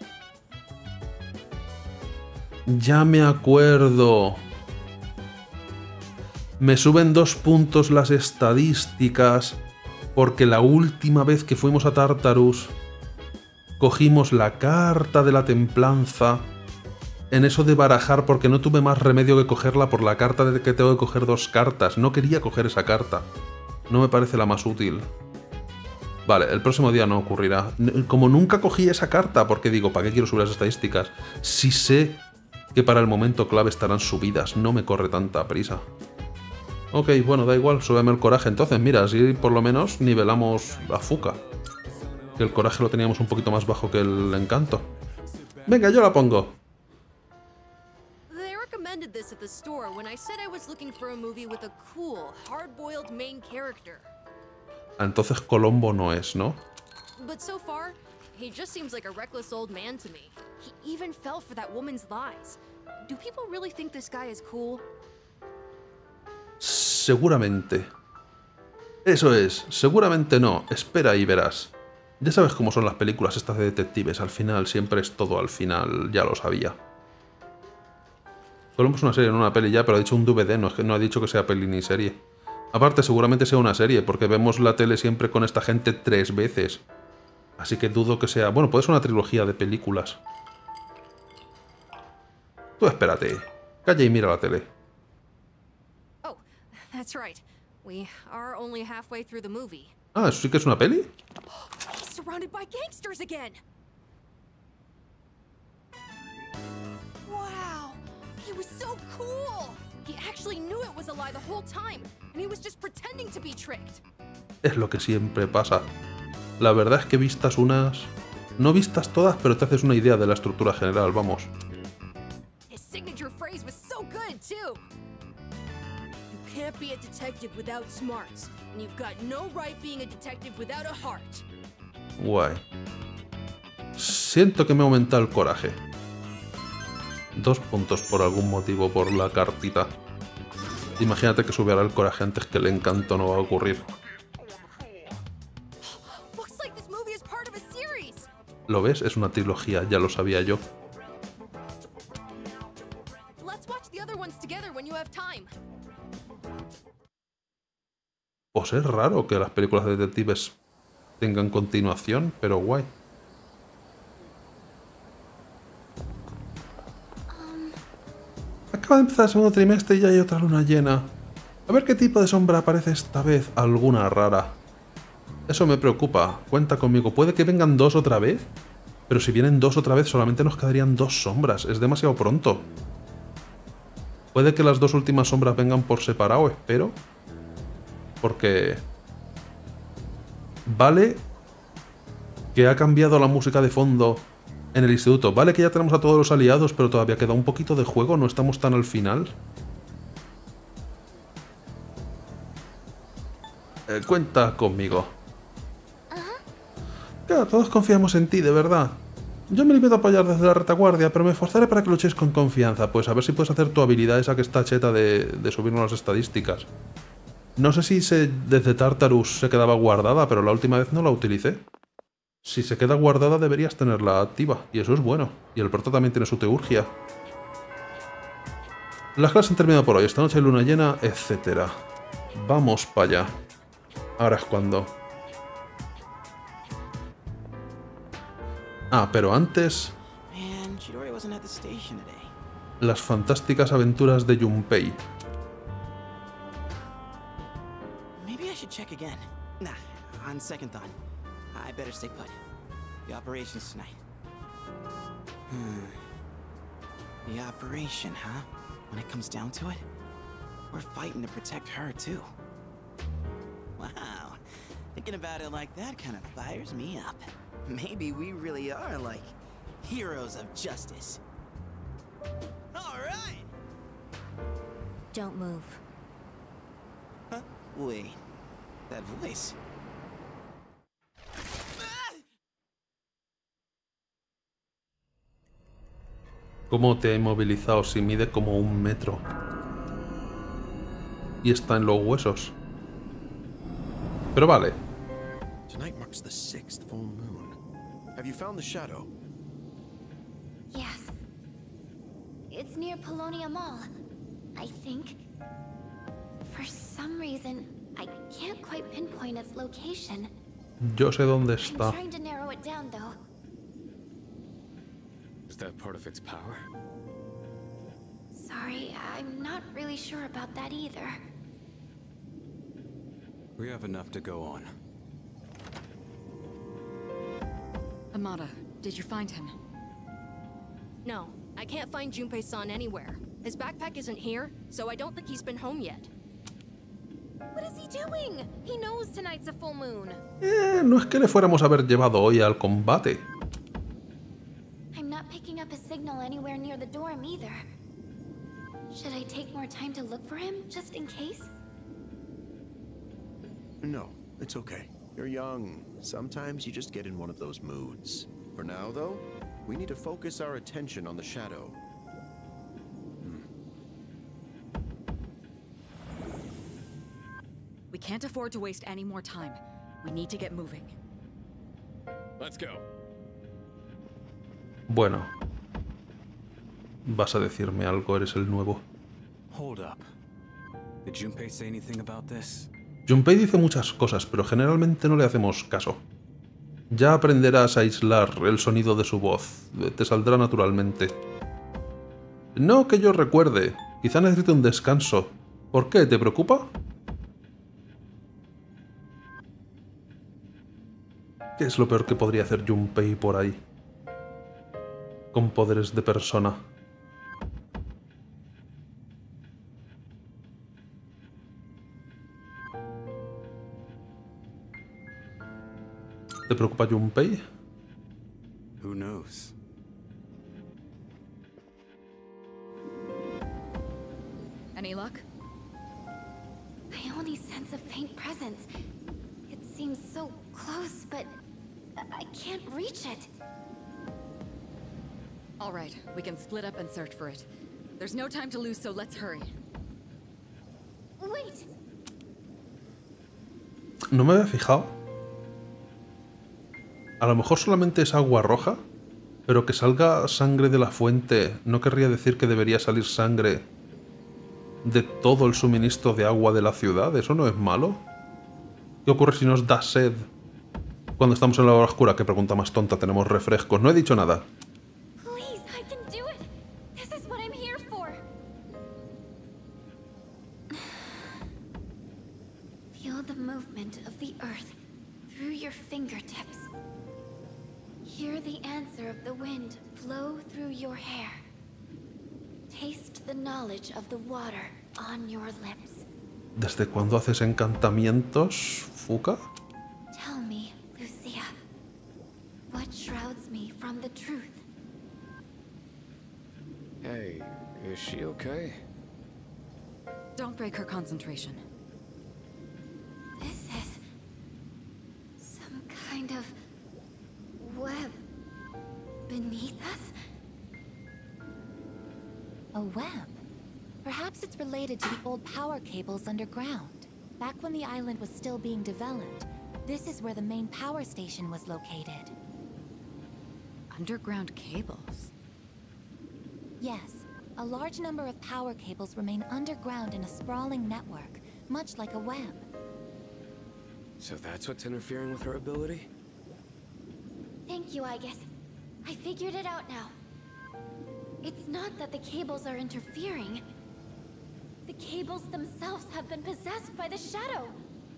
Ya me acuerdo. Me suben 2 puntos las estadísticas porque la última vez que fuimos a Tartarus cogimos la carta de la templanza en eso de barajar porque no tuve más remedio que cogerla por la carta de que tengo que coger 2 cartas. No quería coger esa carta. No me parece la más útil. Vale, el próximo día no ocurrirá. Como nunca cogí esa carta, porque digo, ¿para qué quiero subir las estadísticas? Si sé que para el momento clave estarán subidas, no me corre tanta prisa. Ok, bueno, da igual, súbeme el coraje entonces. Mira, así por lo menos nivelamos a Fuka. Que el coraje lo teníamos un poquito más bajo que el encanto. Venga, yo la pongo. They recommended this at the store when I said I was looking for a movie with a cool, hard-boiled main character. Entonces Colombo no es, ¿no? But so far, he just seems like a reckless old man to me. He even fell for that woman's lies. Do people really think this guy is cool? Seguramente. Eso es, seguramente no. Espera y verás. Ya sabes cómo son las películas estas de detectives. Al final, siempre es todo al final. Ya lo sabía. Colombo es una serie, no una peli ya, pero ha dicho un DVD, no ha dicho que sea peli ni serie. Aparte, seguramente sea una serie, porque vemos la tele siempre con esta gente 3 veces. Así que dudo que sea... Bueno, puede ser una trilogía de películas. Tú espérate. Calla y mira la tele. Oh, that's right. We are only halfway through the movie. Ah, ¿eso sí que es una peli? He's surrounded by gangsters again. Wow, he was so cool. He actually knew it was a lie the whole time, and he was just pretending to be tricked. Es lo que siempre pasa. La verdad es que vistas unas... No vistas todas, pero te haces una idea de la estructura general, vamos. His signature phrase was so good, too. You can't be a detective without smarts, and you've got no right being a detective without a heart. Guay. Siento que me aumenta el coraje. 2 puntos por algún motivo por la cartita. Imagínate que subiera el coraje antes que el encanto, no va a ocurrir. Looks like this movie is part of a series. ¿Lo ves? Es una trilogía, ya lo sabía yo. Let's watch the other ones together when you have time. Pues es raro que las películas de detectives tengan continuación, pero guay. Acaba de empezar el segundo trimestre y ya hay otra luna llena. A ver qué tipo de sombra aparece esta vez. Alguna rara. Eso me preocupa. Cuenta conmigo. Puede que vengan 2 otra vez. Pero si vienen 2 otra vez solamente nos quedarían 2 sombras. Es demasiado pronto. Puede que las 2 últimas sombras vengan por separado, espero. Porque... Vale que ha cambiado la música de fondo en el instituto. Vale que ya tenemos a todos los aliados, pero todavía queda un poquito de juego. No estamos tan al final. Cuenta conmigo. Claro, todos confiamos en ti, de verdad. Yo me limito a apoyar desde la retaguardia, pero me esforzaré para que luchéis con confianza. Pues a ver si puedes hacer tu habilidad esa que está cheta de subirnos las estadísticas. No sé si desde Tartarus se quedaba guardada, pero la última vez no la utilicé. Si se queda guardada deberías tenerla activa, y eso es bueno. Y el prota también tiene su teurgia. Las clases han terminado por hoy, esta noche hay luna llena, etc. Vamos para allá. Ahora es cuando... Ah, pero antes... Man, Chidori wasn't at the station today. Las fantásticas aventuras de Junpei. Maybe I should check again. Nah, on second thought, I better stay put. The operation's tonight. The operation, huh? When it comes down to it, we're fighting to protect her, too. Wow. Thinking about it like that kind of fires me up. Maybe we really are, like, heroes of justice. All right! Don't move. Huh? Wait. That voice. ¿Cómo te ha inmovilizado si mide como 1 metro? Y está en los huesos. Pero vale. Tonight marks the 6th full moon. Have you found the shadow? Yes. It's near Polonia Mall, I think. For some reason, I can't quite pinpoint its location. Yo sé dónde I'm está. trying to narrow it down, though. Is that part of its power? Sorry, I'm not really sure about that either. We have enough to go on. Amada, did you find him? No, I can't find Junpei-san anywhere. His backpack isn't here, so I don't think he's been home yet. What is he doing? He knows tonight's a full moon. No es que le fuéramos a haber llevado hoy al combate. I'm not picking up a signal anywhere near the dorm either. Should I take more time to look for him, just in case? No, it's okay. You're young. Sometimes you just get in one of those moods. For now, though, we need to focus our attention on the shadow. We can't afford to waste any more time. We need to get moving. Let's go. Bueno. Vas a decirme algo, eres el nuevo. Hold up. Did Junpei say anything about this? Junpei dice muchas cosas, pero generalmente no le hacemos caso. Ya aprenderás a aislar el sonido de su voz. Te saldrá naturalmente. No que yo recuerde. Quizá necesite un descanso. ¿Por qué? ¿Te preocupa? ¿Qué es lo peor que podría hacer Junpei por ahí? Con poderes de persona. ¿Te preocupa Junpei? Who knows? Any luck? I only sense a faint presence. It seems so close, but I can't reach it. All right, we can split up and search for it. There's no time to lose, so let's hurry. Wait! No me había fijado. A lo mejor solamente es agua roja, pero que salga sangre de la fuente no querría decir que debería salir sangre de todo el suministro de agua de la ciudad. ¿Eso no es malo? ¿Qué ocurre si nos da sed? Cuando estamos en la hora oscura, qué pregunta más tonta, tenemos refrescos. No he dicho nada. Please, I can do it! This is what I'm here for! Feel the movement of the earth through your fingertips. Hear the answer of the wind flow through your hair. Taste the knowledge of the water on your lips. ¿Desde cuándo haces encantamientos, Fuka? Tell me, Lucia, what shrouds me from the truth? Hey, is she okay? Don't break her concentration. This is some kind of web beneath us? A web? Perhaps it's related to the old power cables underground. Back when the island was still being developed, this is where the main power station was located. Underground cables? Yes, a large number of power cables remain underground in a sprawling network, much like a web. So that's what's interfering with her ability? Thank you, I guess. I figured it out now. It's not that the cables are interfering. The cables themselves have been possessed by the shadow.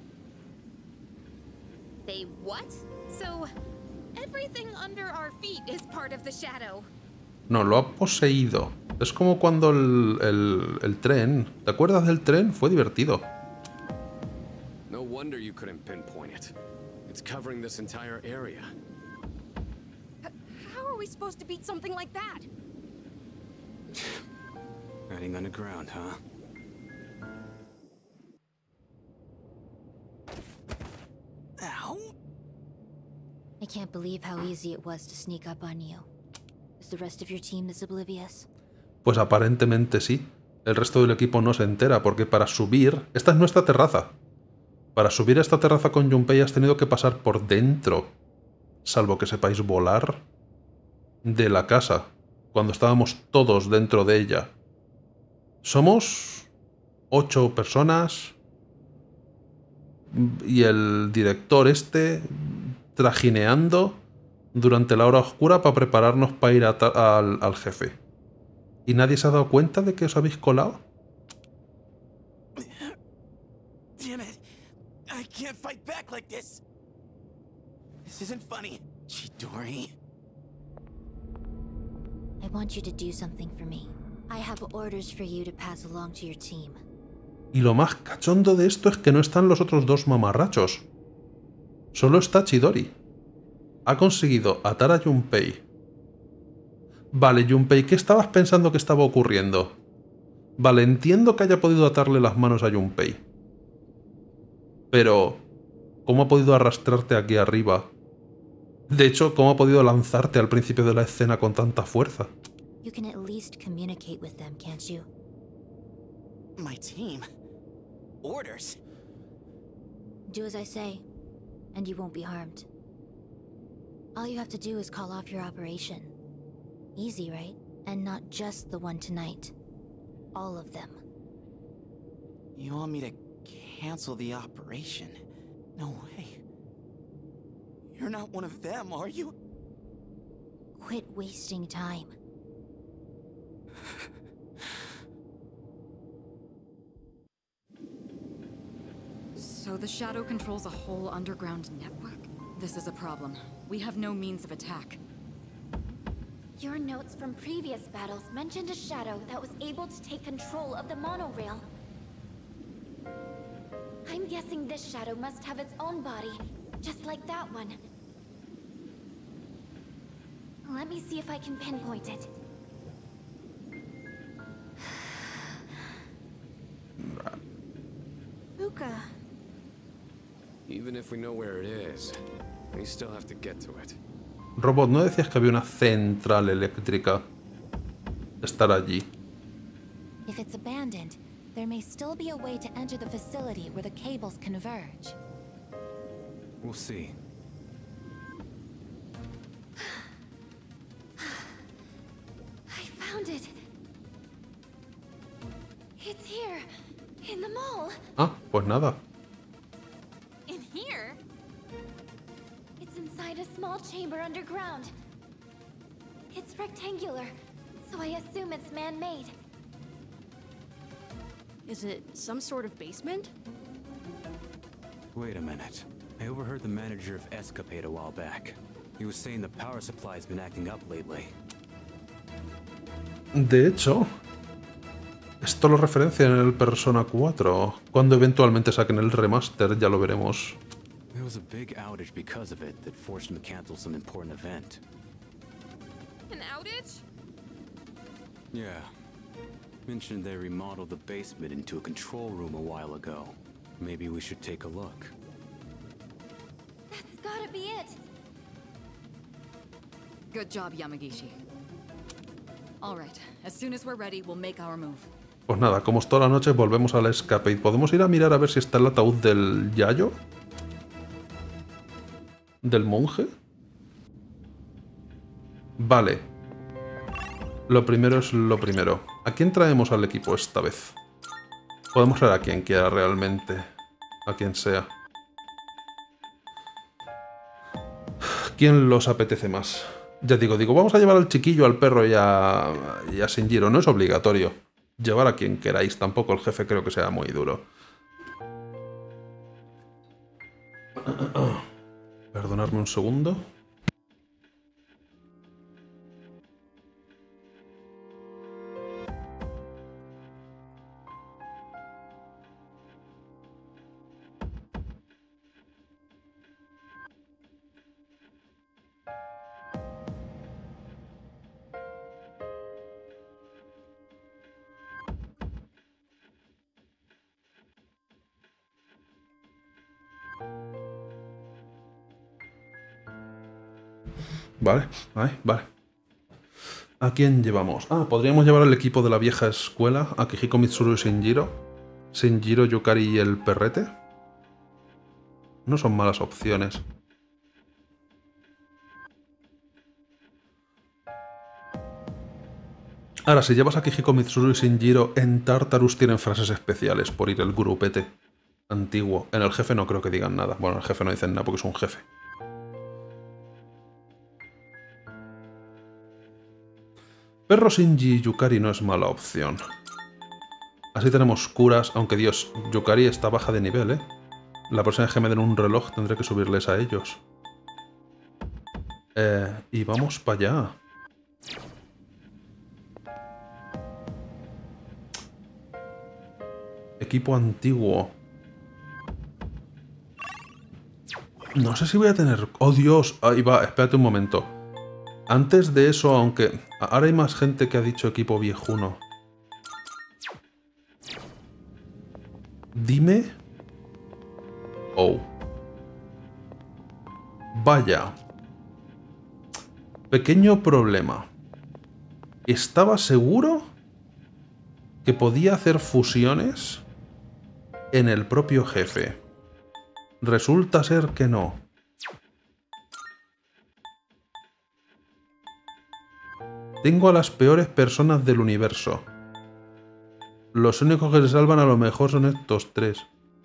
They what? So, everything under our feet is part of the shadow. No, lo ha poseído. Es como cuando el tren... ¿Te acuerdas del tren? Fue divertido. No wonder you couldn't pinpoint it. It's covering this entire area. How are we supposed to beat something like that? Hiding underground, huh? Ow! I can't believe how easy it was to sneak up on you. Is the rest of your team this oblivious? Pues aparentemente sí. El resto del equipo no se entera porque para subir... Esta es nuestra terraza. Para subir a esta terraza con Junpei has tenido que pasar por dentro, salvo que sepáis volar, de la casa, cuando estábamos todos dentro de ella. Somos 8 personas y el director este trajineando durante la hora oscura para prepararnos para ir al jefe. ¿Y nadie se ha dado cuenta de que os habéis colado? Damn it! I can't fight back like this. This isn't funny, Chidori. I want you to do something for me. I have orders for you to pass along to your team. Y lo más cachondo de esto es que no están los otros dos mamarrachos. Solo está Chidori. Ha conseguido atar a Junpei. Vale, Junpei, ¿qué estabas pensando que estaba ocurriendo? Vale, entiendo que haya podido atarle las manos a Junpei. Pero, ¿cómo ha podido arrastrarte aquí arriba? De hecho, ¿cómo ha podido lanzarte al principio de la escena con tanta fuerza? You can at least communicate with them, can't you? My team? Orders? Do as I say, and you won't be harmed. All you have to do is call off your operation. Easy, right? And not just the one tonight. All of them. You want me to cancel the operation? No way. You're not one of them, are you? Quit wasting time. So the Shadow controls a whole underground network? This is a problem. We have no means of attack. Your notes from previous battles mentioned a shadow that was able to take control of the monorail. I'm guessing this shadow must have its own body, just like that one. Let me see if I can pinpoint it. Fuka. Even if we know where it is, we still have to get to it. Robot, ¿no decías que había una central eléctrica? Estar allí. If it's abandoned, there may still be a way to enter the facility where the cables converge. We'll see. I found it. It's here, in the mall. Ah, pues nada. In here? It's inside a small chamber underground. It's rectangular, so I assume it's man-made. Is it some sort of basement? Wait a minute. I overheard the manager of Escapade a while back. He was saying the power supply's been acting up lately. De hecho, esto lo referencian en el Persona 4. Cuando eventualmente saquen el remaster, ya lo veremos. There was a big outage because of it that forced him to cancel some important event. An outage? Yeah. Mentioned they remodeled the basement into a control room a while ago. Maybe we should take a look. That's gotta be it. Good job, Yamagishi. All right, as soon as we're ready, we'll make our move. Pues nada, como es toda la noche, volvemos al escape. ¿Podemos ir a mirar a ver si está el ataúd del Yayo? ¿Del monje? Vale. Lo primero es lo primero. ¿A quién traemos al equipo esta vez? Podemos traer a quien quiera realmente. A quien sea. ¿Quién los apetece más? Ya digo, vamos a llevar al chiquillo, al perro y a Shinjiro. No es obligatorio. Llevar a quien queráis. Tampoco el jefe creo que sea muy duro. Perdonadme un segundo. Vale, vale. ¿A quién llevamos? Ah, podríamos llevar al equipo de la vieja escuela. A Kihiko, Mitsuru y Shinjiro. Shinjiro, Yukari y el perrete. No son malas opciones. Ahora, si llevas a Kihiko, Mitsuru y Shinjiro, en Tartarus tienen frases especiales por ir el grupete antiguo. En el jefe no creo que digan nada. Bueno, en el jefe no dicen nada porque es un jefe. Perro, Shinji y Yukari no es mala opción. Así tenemos curas, aunque Dios, Yukari está baja de nivel, ¿eh? La próxima vez que me den un reloj tendré que subirles a ellos. Y vamos para allá. Equipo antiguo. No sé si voy a tener... ¡Oh, Dios! Ahí va, espérate un momento. Antes de eso, aunque... Ahora hay más gente que ha dicho equipo viejuno. Dime... Oh. Vaya. Pequeño problema. Estaba seguro que podía hacer fusiones en el propio jefe. Resulta ser que no. Tengo a las peores personas del universo. Los únicos que se salvan a lo mejor son estos tres.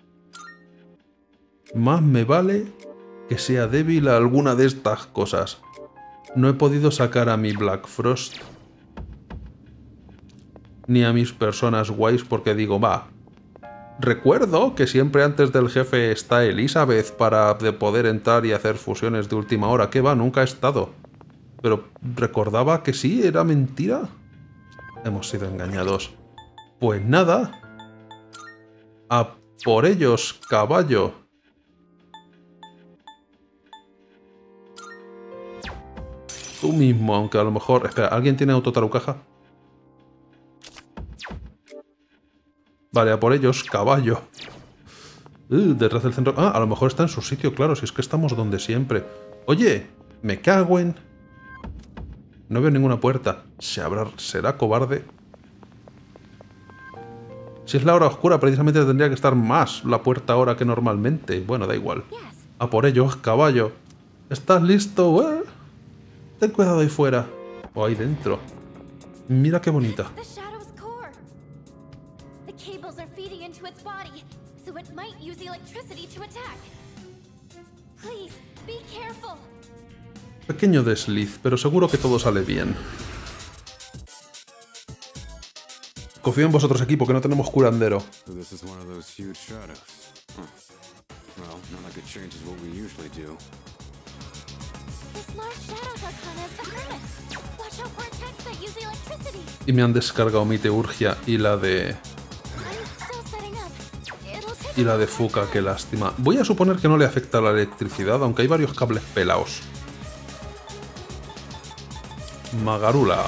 Más me vale que sea débil a alguna de estas cosas. No he podido sacar a mi Black Frost ni a mis personas guays porque digo, va. Recuerdo que siempre antes del jefe está Elizabeth para poder entrar y hacer fusiones de última hora. ¿Qué va? Nunca ha estado. Pero recordaba que sí, era mentira. Hemos sido engañados. Pues nada. A por ellos, caballo. Tú mismo, aunque a lo mejor... Espera, ¿alguien tiene autotarucaja? Vale, a por ellos, caballo. Detrás del centro... Ah, a lo mejor está en su sitio, claro, si es que estamos donde siempre. Oye, me cago en... No veo ninguna puerta. ¿Será cobarde? Si es la hora oscura, precisamente tendría que estar más la puerta ahora que normalmente. Bueno, da igual. A por ellos, caballo. ¿Estás listo? Ten cuidado ahí fuera. O ahí dentro. Mira qué bonita. Pequeño desliz, pero seguro que todo sale bien. Confío en vosotros, equipo, que no tenemos curandero. Y me han descargado mi teurgia y la de... Y la de Fuka, qué lástima. Voy a suponer que no le afecta la electricidad, aunque hay varios cables pelados. Magarula.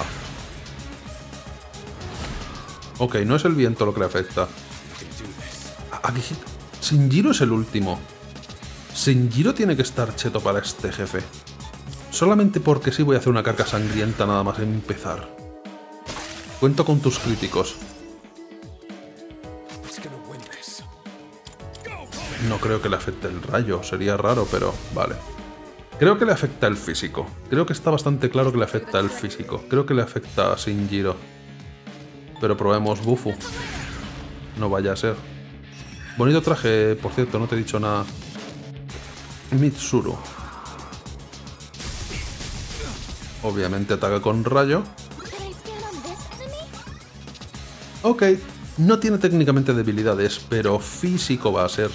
Ok, no es el viento lo que le afecta. Aquí... Shinjiro es el último. Shinjiro tiene que estar cheto para este jefe. Solamente porque sí voy a hacer una carga sangrienta nada más empezar. Cuento con tus críticos. No creo que le afecte el rayo, sería raro, pero vale. Creo que le afecta el físico. Creo que está bastante claro que le afecta el físico. Creo que le afecta a Shinjiro. Pero probemos Bufu. No vaya a ser. Bonito traje, por cierto, no te he dicho nada. Mitsuru. Obviamente ataca con rayo. Ok, no tiene técnicamente debilidades, pero físico va a ser.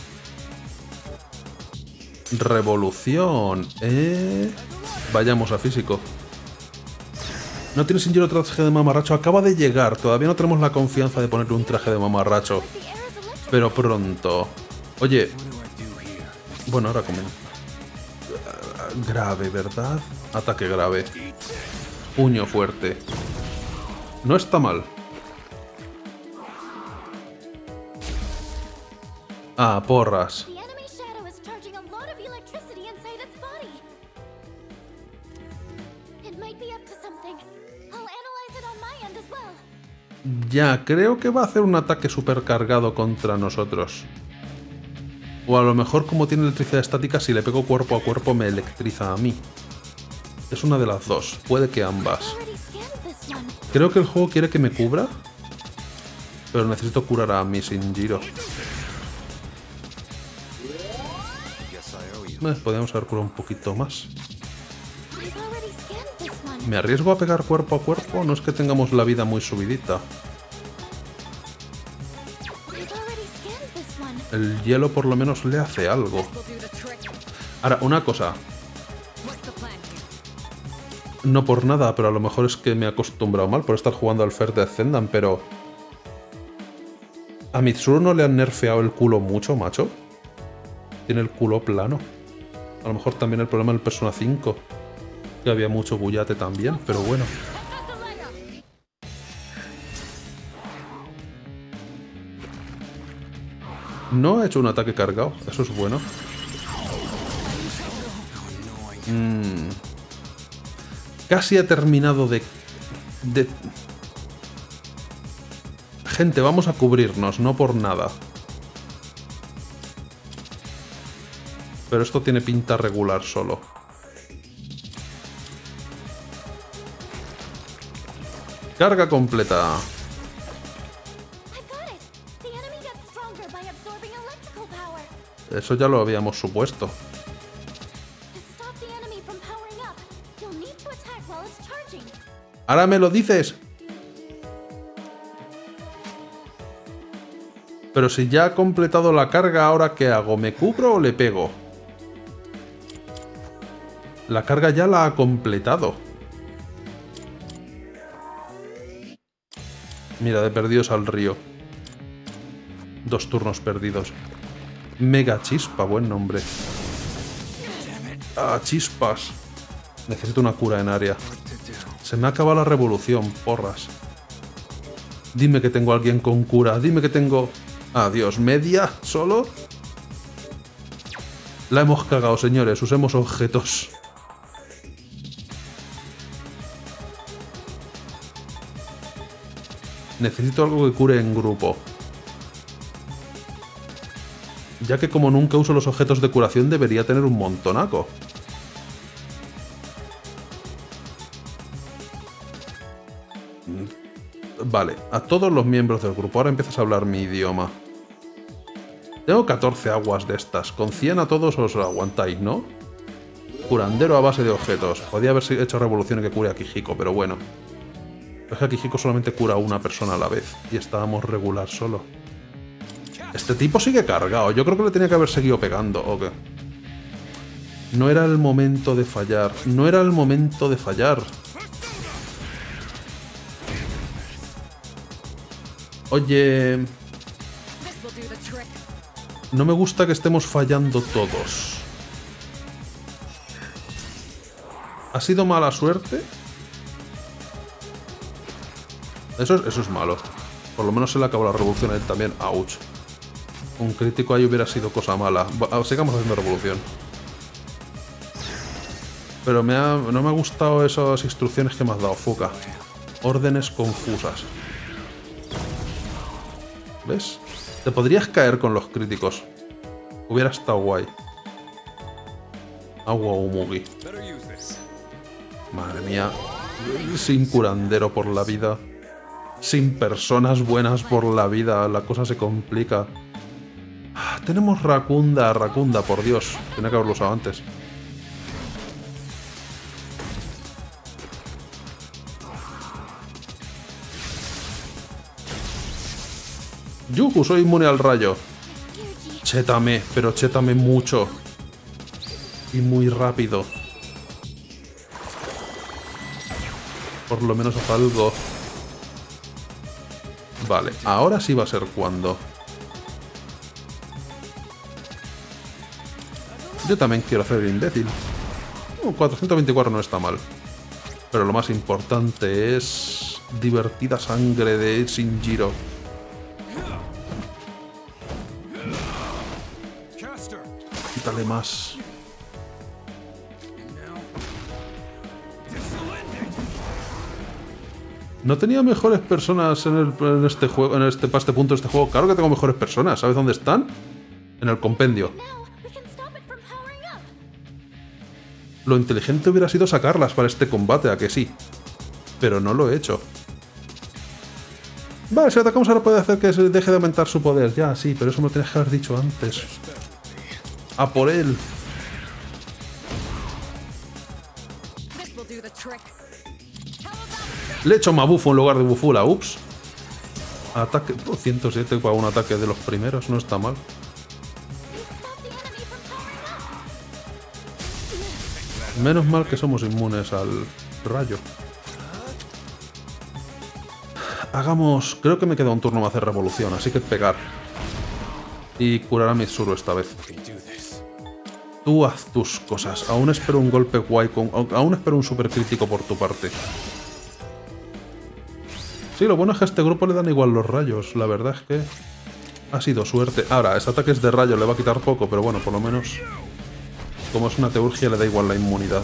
Revolución. Vayamos a físico. No tiene Shinjiro traje de mamarracho. Acaba de llegar. Todavía no tenemos la confianza de ponerle un traje de mamarracho. Pero pronto. Oye. Bueno, ahora comienza. Grave, ¿verdad? Ataque grave. Puño fuerte. No está mal. Ah, porras. Ya, creo que va a hacer un ataque super cargado contra nosotros. O a lo mejor, como tiene electricidad estática, si le pego cuerpo a cuerpo me electriza a mí. Es una de las dos. Puede que ambas. Creo que el juego quiere que me cubra. Pero necesito curar a mi Shinjiro. Podríamos haber curado un poquito más. ¿Me arriesgo a pegar cuerpo a cuerpo? No es que tengamos la vida muy subidita. El hielo por lo menos le hace algo. Ahora, una cosa. No por nada, pero a lo mejor es que me he acostumbrado mal por estar jugando al First Descendant, pero... ¿A Mitsuru no le han nerfeado el culo mucho, macho? Tiene el culo plano. A lo mejor también el problema del Persona 5. Que había mucho bullate también, pero bueno. No ha hecho un ataque cargado, eso es bueno. Casi ha terminado de... Gente, vamos a cubrirnos, no por nada. Pero esto tiene pinta regular solo. Carga completa. Eso ya lo habíamos supuesto. ¿Ahora me lo dices? Pero si ya ha completado la carga, ¿ahora qué hago? ¿Me cubro o le pego? La carga ya la ha completado. Mira, de perdidos al río. 2 turnos perdidos. Mega Chispa, buen nombre. Ah, chispas. Necesito una cura en área. Se me ha acabado la revolución, porras. Dime que tengo a alguien con cura. Dime que tengo... Adiós, ¿media? ¿Solo? La hemos cagado, señores. Usemos objetos. Necesito algo que cure en grupo. Ya que como nunca uso los objetos de curación, debería tener un montonaco. Vale, a todos los miembros del grupo. Ahora empiezas a hablar mi idioma. Tengo 14 aguas de estas. Con 100 a todos os aguantáis, ¿no? Curandero a base de objetos. Podría haber hecho revolución que cure a Kijiko, pero bueno. Es que a Kijiko solamente cura a una persona a la vez. Y estábamos regular solo. Este tipo sigue cargado. Yo creo que le tenía que haber seguido pegando. ¿O qué? No era el momento de fallar. No era el momento de fallar. Oye... No me gusta que estemos fallando todos. ¿Ha sido mala suerte? Eso es malo. Por lo menos se le acabó la revolución a él también. Ouch. Un crítico ahí hubiera sido cosa mala. Sigamos haciendo revolución. Pero no me ha gustado esas instrucciones que me has dado, Fuka. Órdenes confusas. ¿Ves? Te podrías caer con los críticos. Hubiera estado guay. Agua Umugi. Madre mía. Sin curandero por la vida. Sin personas buenas por la vida. La cosa se complica. Tenemos Rakunda, por Dios. Tenía que haberlo usado antes. Yuhu, soy inmune al rayo. Chétame, pero chétame mucho. Y muy rápido. Por lo menos haz algo. Vale, ahora sí va a ser cuando. Yo también quiero hacer el imbécil. 424 no está mal. Pero lo más importante es... divertida sangre de Shinjiro. Quítale más. ¿No tenía mejores personas en este juego, para este punto de este juego? Claro que tengo mejores personas. ¿Sabes dónde están? En el compendio. Lo inteligente hubiera sido sacarlas para este combate, ¿a que sí? Pero no lo he hecho. Vale, si atacamos ahora puede hacer que se deje de aumentar su poder. Ya, sí, pero eso me lo tenías que haber dicho antes. ¡A por él! Le he hecho Mabufo en lugar de Bufula, ups. Ataque... 107 para un ataque de los primeros, no está mal. Menos mal que somos inmunes al rayo. Hagamos... Creo que me queda un turno para hacer revolución, así que pegar. Y curar a Mitsuru esta vez. Tú haz tus cosas. Aún espero un golpe guay con... Aún espero un super crítico por tu parte. Sí, lo bueno es que a este grupo le dan igual los rayos. La verdad es que ha sido suerte. Ahora, ese ataque es de rayo, le va a quitar poco, pero bueno, por lo menos... Como es una teurgia, le da igual la inmunidad.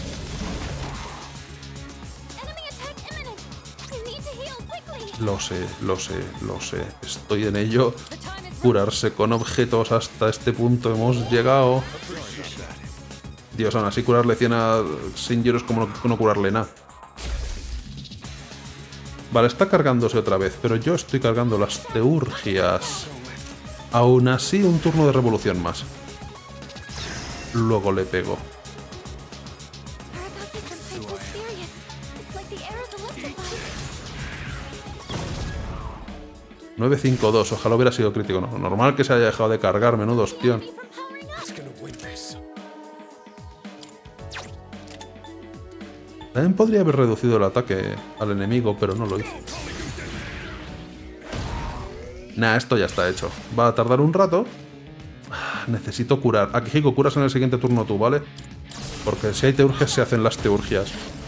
Lo sé, lo sé, lo sé. Estoy en ello. Curarse con objetos hasta este punto hemos llegado. Dios, aún así curarle 100 a Shinjiro es como no curarle nada. Vale, está cargándose otra vez, pero yo estoy cargando las teurgias. Aún así, un turno de revolución más. Luego le pego. 9-5-2, ojalá hubiera sido crítico. No, normal que se haya dejado de cargar, menudo ostión. También podría haber reducido el ataque al enemigo, pero no lo hizo. Nah, esto ya está hecho. Va a tardar un rato. Necesito curar. Akihiko, curas en el siguiente turno tú, ¿vale? Porque si hay teurgias, se hacen las teurgias.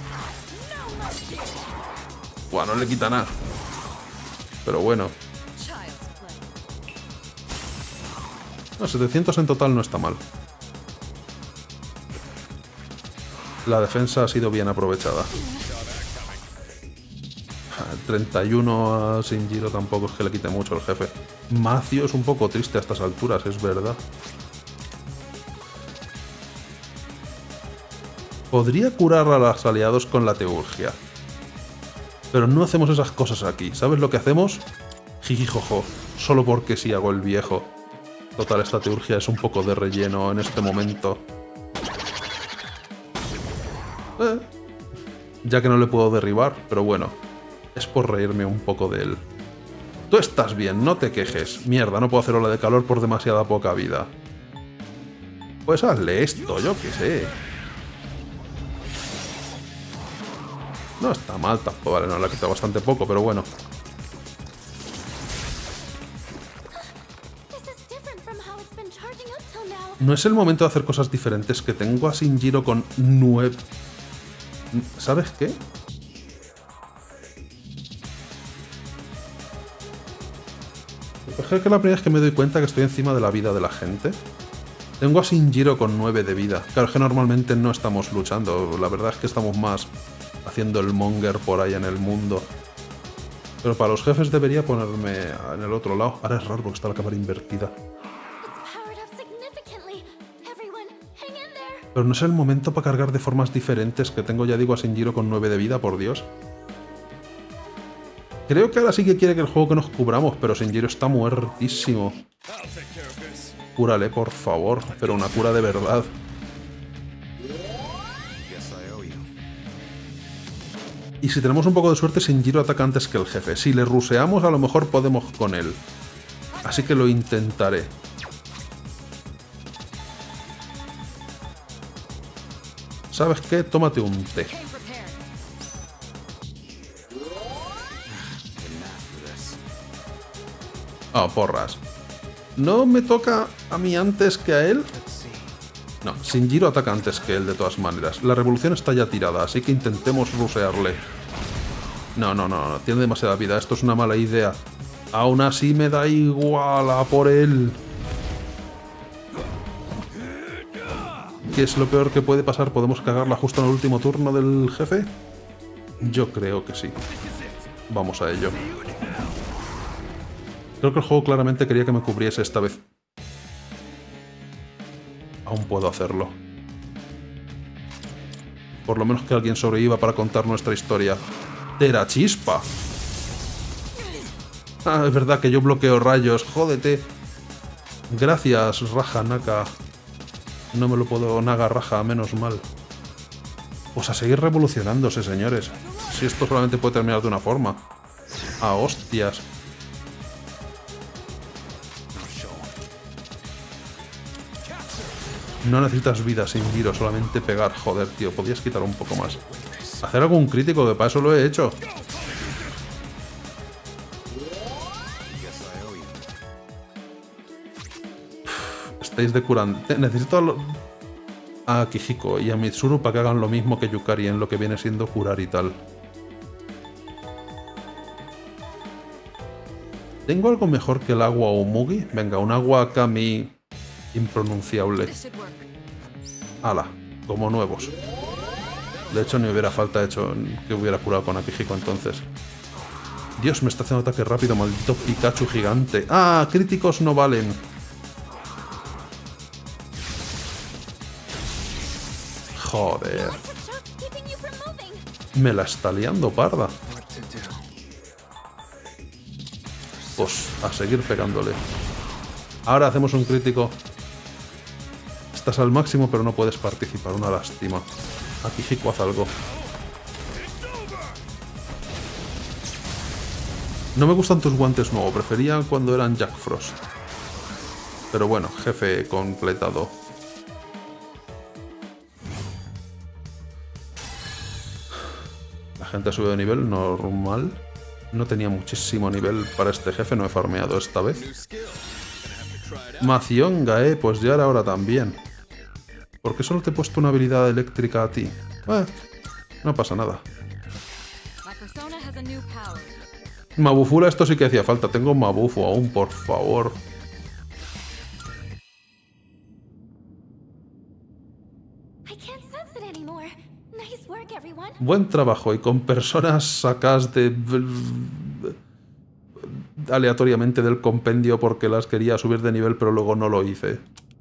Buah, no le quita nada. Pero bueno. No, 700 en total no está mal. La defensa ha sido bien aprovechada. 31 a Shinjiro tampoco es que le quite mucho el jefe. Macio es un poco triste a estas alturas, es verdad. Podría curar a los aliados con la teurgia. Pero no hacemos esas cosas aquí. ¿Sabes lo que hacemos? Jijijojo. Solo porque sí hago el viejo. Total, esta teurgia es un poco de relleno en este momento. Ya que no le puedo derribar, pero bueno. Es por reírme un poco de él. Tú estás bien, no te quejes. Mierda, no puedo hacer ola de calor por demasiada poca vida. Pues hazle esto, yo qué sé. No está mal tampoco. Vale, no, le ha quitado bastante poco, pero bueno. No es el momento de hacer cosas diferentes, que tengo a Shinjiro con 9... ¿Sabes qué? Es que la primera vez que me doy cuenta que estoy encima de la vida de la gente. Tengo a Shinjiro con 9 de vida. Claro, es que normalmente no estamos luchando. La verdad es que estamos más haciendo el monger por ahí en el mundo. Pero para los jefes debería ponerme en el otro lado. Ahora es raro porque está la cámara invertida. Pero no es el momento para cargar de formas diferentes, que tengo, ya digo, a Shinjiro con 9 de vida, por Dios. Creo que ahora sí que quiere que el juego que nos cubramos, pero Shinjiro está muertísimo. Cúrale, por favor, pero una cura de verdad. Y si tenemos un poco de suerte, Shinjiro ataca antes que el jefe. Si le ruseamos, a lo mejor podemos con él. Así que lo intentaré. ¿Sabes qué? Tómate un té. Oh, porras. ¿No me toca a mí antes que a él? No, Shinjiro ataca antes que él de todas maneras. La revolución está ya tirada, así que intentemos rusearle. No, tiene demasiada vida. Esto es una mala idea. Aún así me da igual, a por él. ¿Qué es lo peor que puede pasar? ¿Podemos cagarla justo en el último turno del jefe? Yo creo que sí. Vamos a ello. Creo que el juego claramente quería que me cubriese esta vez. Aún puedo hacerlo. Por lo menos que alguien sobreviva para contar nuestra historia. ¡Terachispa! Ah, es verdad que yo bloqueo rayos. ¡Jódete! Gracias, Raja Naka. No me lo puedo... Naga Raja, menos mal. Pues a seguir revolucionándose, señores. Si esto solamente puede terminar de una forma. ¡Ah, hostias! No necesitas vida sin giro, solamente pegar. Joder, tío, podías quitar un poco más. Hacer algún crítico, que para eso lo he hecho. Estáis de curante. Necesito a Kijiko y a Mitsuru para que hagan lo mismo que Yukari en lo que viene siendo curar y tal. ¿Tengo algo mejor que el agua Umugi? Venga, un agua Kami impronunciable. Ala, como nuevos. De hecho, ni hubiera falta hecho que hubiera curado con Akihiko entonces. Dios, me está haciendo ataque rápido, maldito Pikachu gigante. ¡Ah! Críticos no valen. Joder. Me la está liando parda. Pues a seguir pegándole. Ahora hacemos un crítico. Estás al máximo, pero no puedes participar. Una lástima. Akihiko, haz algo. No me gustan tus guantes nuevos. Prefería cuando eran Jack Frost. Pero bueno, jefe completado. La gente ha subido de nivel normal. No tenía muchísimo nivel para este jefe. No he farmeado esta vez. Mazionga, pues ya era hora también. ¿Por qué solo te he puesto una habilidad eléctrica a ti? No pasa nada. Mabufula, esto sí que hacía falta. Tengo Mabufu aún, por favor. Buen trabajo, y con personas sacas de... aleatoriamente del compendio porque las quería subir de nivel, pero luego no lo hice.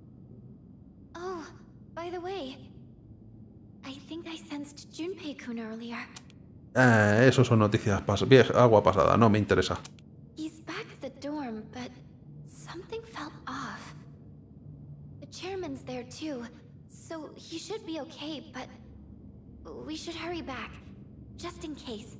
Eso son noticias agua pasada, no me interesa. He's back at the dorm, but something felt off. The chairman's there too, so he should be okay, but we should hurry back, just in case.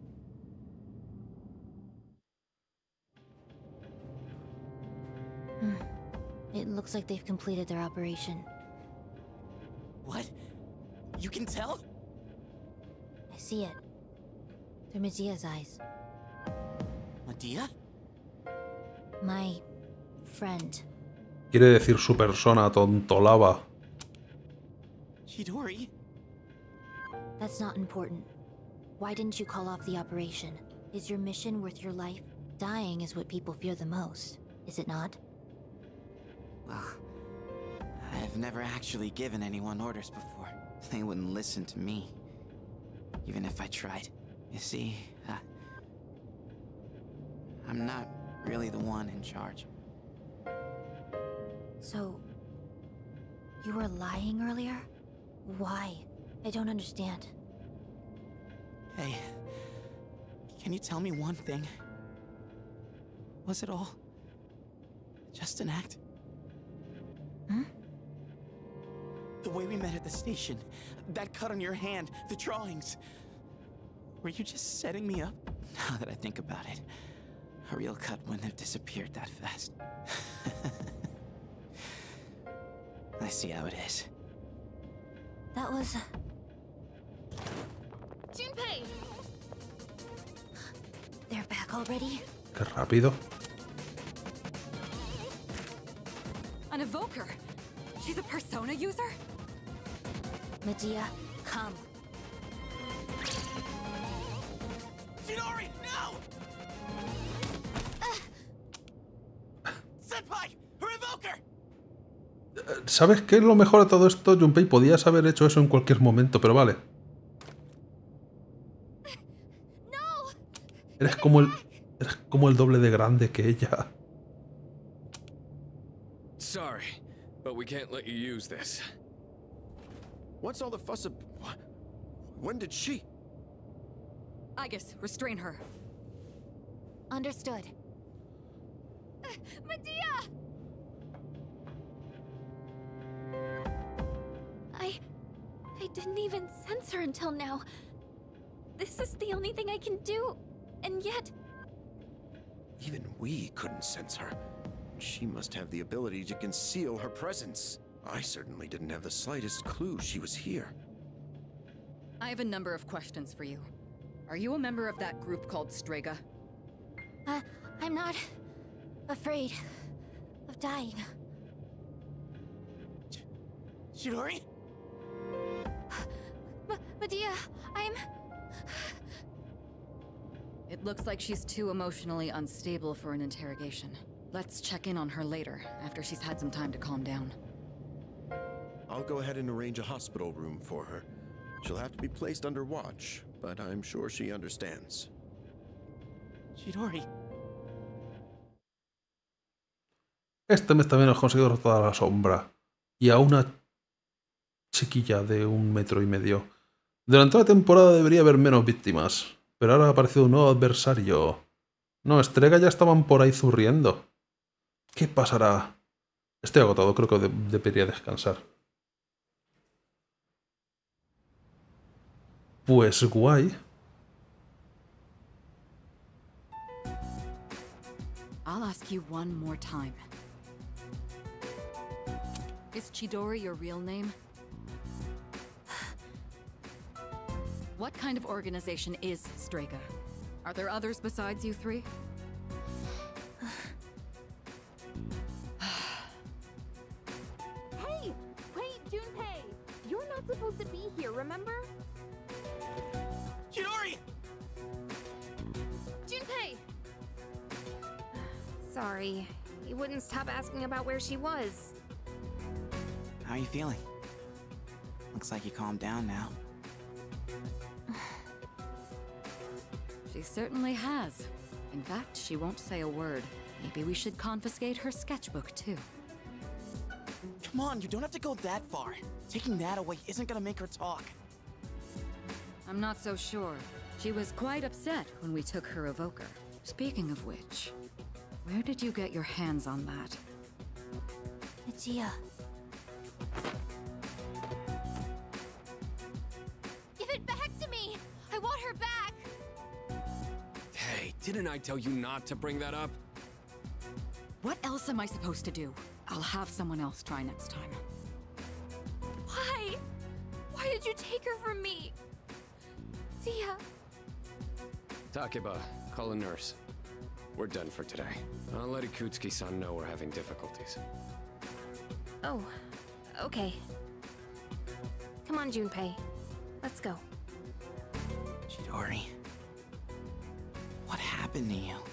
It looks like they've completed their operation. What? You can tell? I see it. Through Medea's eyes. Medea? My friend. Quiere decir su persona, tontolaba. Chidori? That's not important. Why didn't you call off the operation? Is your mission worth your life? Dying is what people fear the most, is it not? Well, I've never actually given anyone orders before. They wouldn't listen to me. Even if I tried. You see, I'm not really the one in charge. So, you were lying earlier? Why? I don't understand. Hey, can you tell me one thing? Was it all just an act? The way we met at the station, that cut on your hand, the drawings. Were you just setting me up? Now that I think about it, a real cut wouldn't have disappeared that fast. I see how it is. That was... Junpei! They're back already? Qué rápido. An evoker? She's a persona user? Medea, come. Chidori, no! Senpai, her evoker! ¿Sabes qué es lo mejor de todo esto, Junpei? Podías haber hecho eso en cualquier momento, pero vale. No! Eres como el doble de grande que ella. Sorry, but we can't let you use this. What's all the fuss about? When did she? Aegis, restrain her. Understood. Medea! I didn't even sense her until now. This is the only thing I can do, and yet... Even we couldn't sense her. She must have the ability to conceal her presence. I certainly didn't have the slightest clue she was here. I have a number of questions for you. Are you a member of that group called Strega? I'm not afraid of dying. Chidori? Medea, I'm... It looks like she's too emotionally unstable for an interrogation. Let's check in on her later, after she's had some time to calm down. I'll go ahead and arrange a hospital room for her. She'll have to be placed under watch, but I'm sure she understands. Chidori. Este mes también hemos conseguido derrotar a la sombra. Y a una chiquilla de 1,5 metros. Durante la temporada debería haber menos víctimas. Pero ahora ha aparecido un nuevo adversario. No, Strega ya estaban por ahí zurriendo. ¿Qué pasará? Estoy agotado, creo que debería descansar. Pues guay. I'll ask you one more time. Is Chidori your real name? What kind of organization is Strega? Are there others besides you three? Hey! Wait, Junpei! You're not supposed to be here, remember? Chidori! Junpei! Sorry. He wouldn't stop asking about where she was. How are you feeling? Looks like you calmed down now. She certainly has. In fact, she won't say a word. Maybe we should confiscate her sketchbook, too. Come on, you don't have to go that far. Taking that away isn't gonna make her talk. I'm not so sure. She was quite upset when we took her evoker. Speaking of which, where did you get your hands on that? Medea. Give it back to me! I want her back! Hey, didn't I tell you not to bring that up? What else am I supposed to do? I'll have someone else try next time. Why? Why did you take her from me? Medea. Takeba, call a nurse. We're done for today. I'll let Ikutsuki-san know we're having difficulties. Oh, okay. Come on, Junpei. Let's go. Chidori. What happened to you?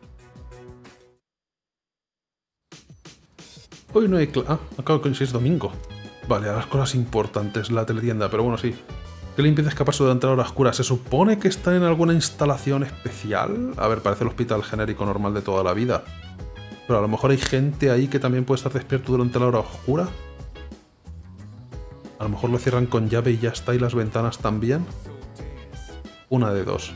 Hoy no hay acabo con si es domingo. Vale, a las cosas importantes, la teletienda, pero bueno, sí. Que limpieza escaparse durante la hora oscura. ¿Se supone que están en alguna instalación especial? A ver, parece el hospital genérico normal de toda la vida. Pero a lo mejor hay gente ahí que también puede estar despierto durante la hora oscura. A lo mejor lo cierran con llave y ya está, y las ventanas también. Una de dos.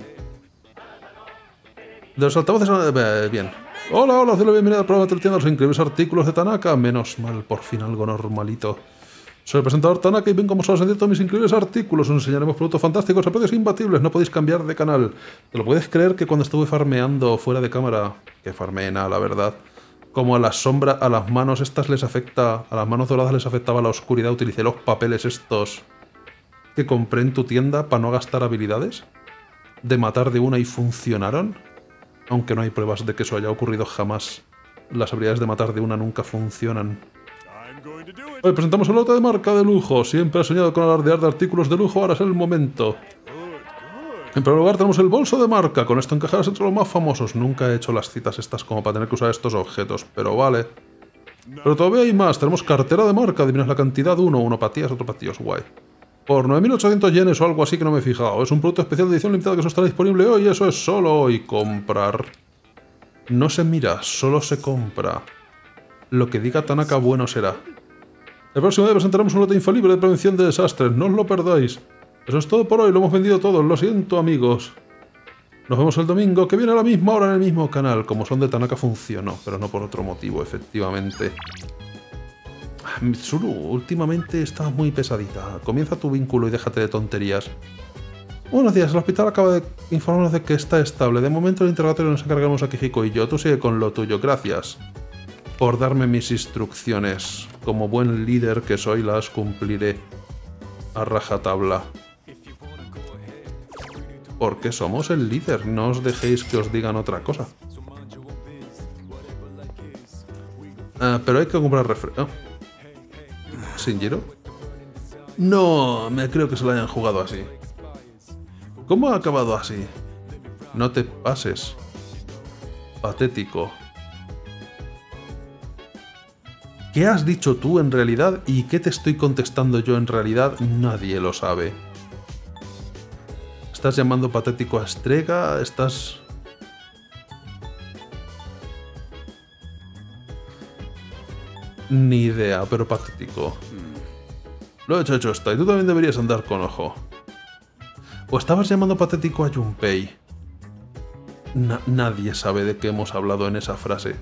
De los altavoces... bien. Hola, hola, cielo, bienvenido al programa de teletienda, los increíbles artículos de Tanaka. Menos mal, por fin algo normalito. Soy el presentador Tanaka y vengo a mostraros en directo mis increíbles artículos. Os enseñaremos productos fantásticos a precios imbatibles. No podéis cambiar de canal. ¿Te lo puedes creer que cuando estuve farmeando fuera de cámara, que farmeé nada, la verdad, como a las sombras, a las manos estas les afecta, a las manos doradas les afectaba la oscuridad, utilicé los papeles estos que compré en tu tienda para no gastar habilidades de matar de una y funcionaron? Aunque no hay pruebas de que eso haya ocurrido jamás. Las habilidades de matar de una nunca funcionan. Hoy presentamos el lote de marca de lujo. Siempre he soñado con alardear de artículos de lujo, ahora es el momento. En primer lugar tenemos el bolso de marca. Con esto encajarás entre los más famosos. Nunca he hecho las citas estas como para tener que usar estos objetos, pero vale. Pero todavía hay más. Tenemos cartera de marca. Adivinas la cantidad. Uno para tías, otro para tíos. Guay. Por 9.800 yenes o algo así que no me he fijado. Es un producto especial de edición limitada que solo estará disponible hoy. Eso es solo hoy. Comprar. No se mira, solo se compra. Lo que diga Tanaka bueno será. El próximo día presentaremos un lote infalible de prevención de desastres. No os lo perdáis. Eso es todo por hoy. Lo hemos vendido todo. Lo siento, amigos. Nos vemos el domingo, que viene a la misma hora en el mismo canal. Como son de Tanaka funcionó, pero no por otro motivo, efectivamente. Mitsuru, últimamente estás muy pesadita. Comienza tu vínculo y déjate de tonterías. Buenos días, el hospital acaba de informarnos de que está estable. De momento el interrogatorio nos encargamos a Kijiko y yo. Tú sigue con lo tuyo. Gracias por darme mis instrucciones. Como buen líder que soy, las cumpliré a rajatabla. Porque somos el líder. No os dejéis que os digan otra cosa. Pero hay que comprar refresco. ¿Shinjiro? No, me creo que se lo hayan jugado así. ¿Cómo ha acabado así? No te pases. Patético. ¿Qué has dicho tú en realidad y qué te estoy contestando yo en realidad? Nadie lo sabe. ¿Estás llamando patético a Strega? ¿Estás...? Ni idea, pero patético. Lo hecho está, y tú también deberías andar con ojo. ¿O estabas llamando patético a Junpei? Nadie sabe de qué hemos hablado en esa frase.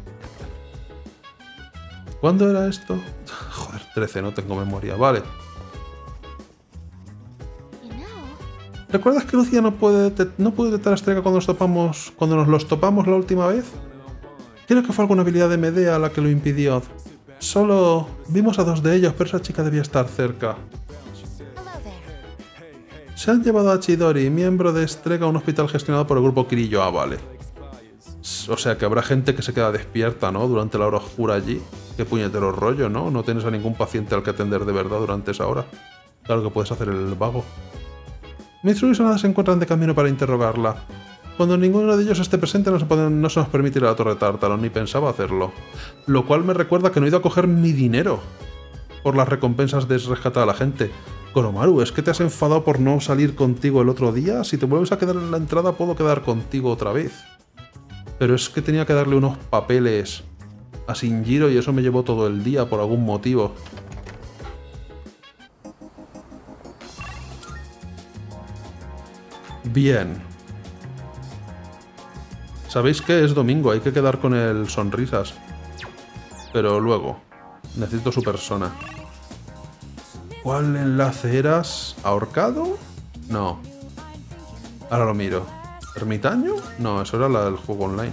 ¿Cuándo era esto? Joder, 13, no tengo memoria. Vale. ¿Recuerdas que Lucía no puede detectar a Strega cuando nos los topamos la última vez? Creo que fue alguna habilidad de Medea la que lo impidió. Solo vimos a 2 de ellos, pero esa chica debía estar cerca. Se han llevado a Chidori, miembro de Strega, a un hospital gestionado por el grupo Kirillo. Ah, vale. O sea que habrá gente que se queda despierta, ¿no? Durante la hora oscura allí. Qué puñetero rollo, ¿no? No tienes a ningún paciente al que atender de verdad durante esa hora. Claro que puedes hacer el vago. Mitsuru y Sanada se encuentran de camino para interrogarla. Cuando ninguno de ellos esté presente no se nos permite ir a la Torre Tártaro, ni pensaba hacerlo. Lo cual me recuerda que no he ido a coger mi dinero por las recompensas de rescatar a la gente. Koromaru, ¿es que te has enfadado por no salir contigo el otro día? Si te vuelves a quedar en la entrada puedo quedar contigo otra vez. Pero es que tenía que darle unos papeles a Shinjiro y eso me llevó todo el día por algún motivo. Bien. ¿Sabéis qué? Es domingo, hay que quedar con el sonrisas. Pero luego, necesito su persona. ¿Cuál enlace eras? ¿Ahorcado? No. Ahora lo miro. ¿Ermitaño? No, eso era la del juego online.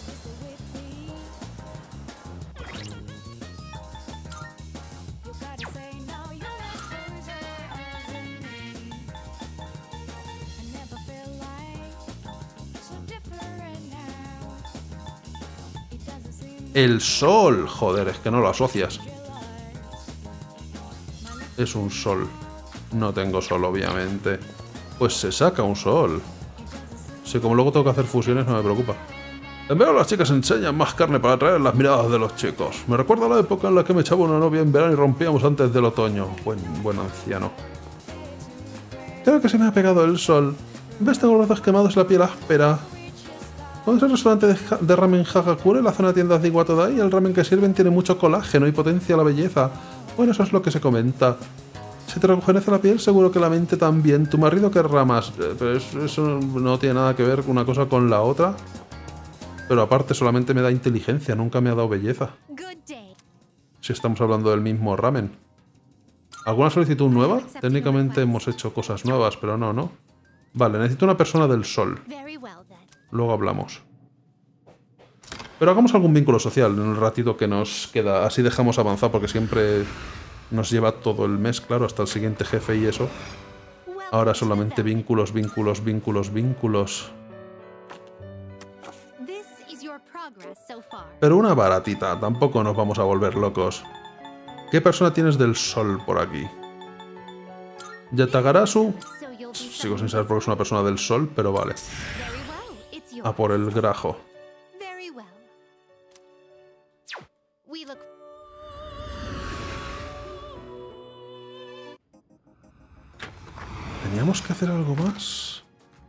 El sol. Joder, es que no lo asocias. Es un sol. No tengo sol, obviamente. Pues se saca un sol. Si como luego tengo que hacer fusiones, no me preocupa. En verano las chicas enseñan más carne para atraer las miradas de los chicos. Me recuerda a la época en la que me echaba una novia en verano y rompíamos antes del otoño. Buen anciano. Creo que se me ha pegado el sol. ¿Ves? Tengo los brazos quemados y la piel áspera. ¿Dónde es el restaurante de ramen Hagakure? La zona de tiendas de Iwatodai. El ramen que sirven tiene mucho colágeno y potencia la belleza. Bueno, eso es lo que se comenta. Si te rejuvenece la piel, seguro que la mente también. Tu marido querrá más. Pero eso no tiene nada que ver una cosa con la otra. Pero aparte solamente me da inteligencia, nunca me ha dado belleza. Si estamos hablando del mismo ramen. ¿Alguna solicitud nueva? Técnicamente hemos hecho cosas nuevas, pero no. Vale, necesito una persona del sol. Luego hablamos. Pero hagamos algún vínculo social en el ratito que nos queda. Así dejamos avanzar porque siempre nos lleva todo el mes, claro, hasta el siguiente jefe y eso. Ahora solamente vínculos. Pero una baratita, tampoco nos vamos a volver locos. ¿Qué persona tienes del sol por aquí? Yatagarasu. Sigo sin saber por qué es una persona del sol, pero vale. A por el grajo. ¿Teníamos que hacer algo más?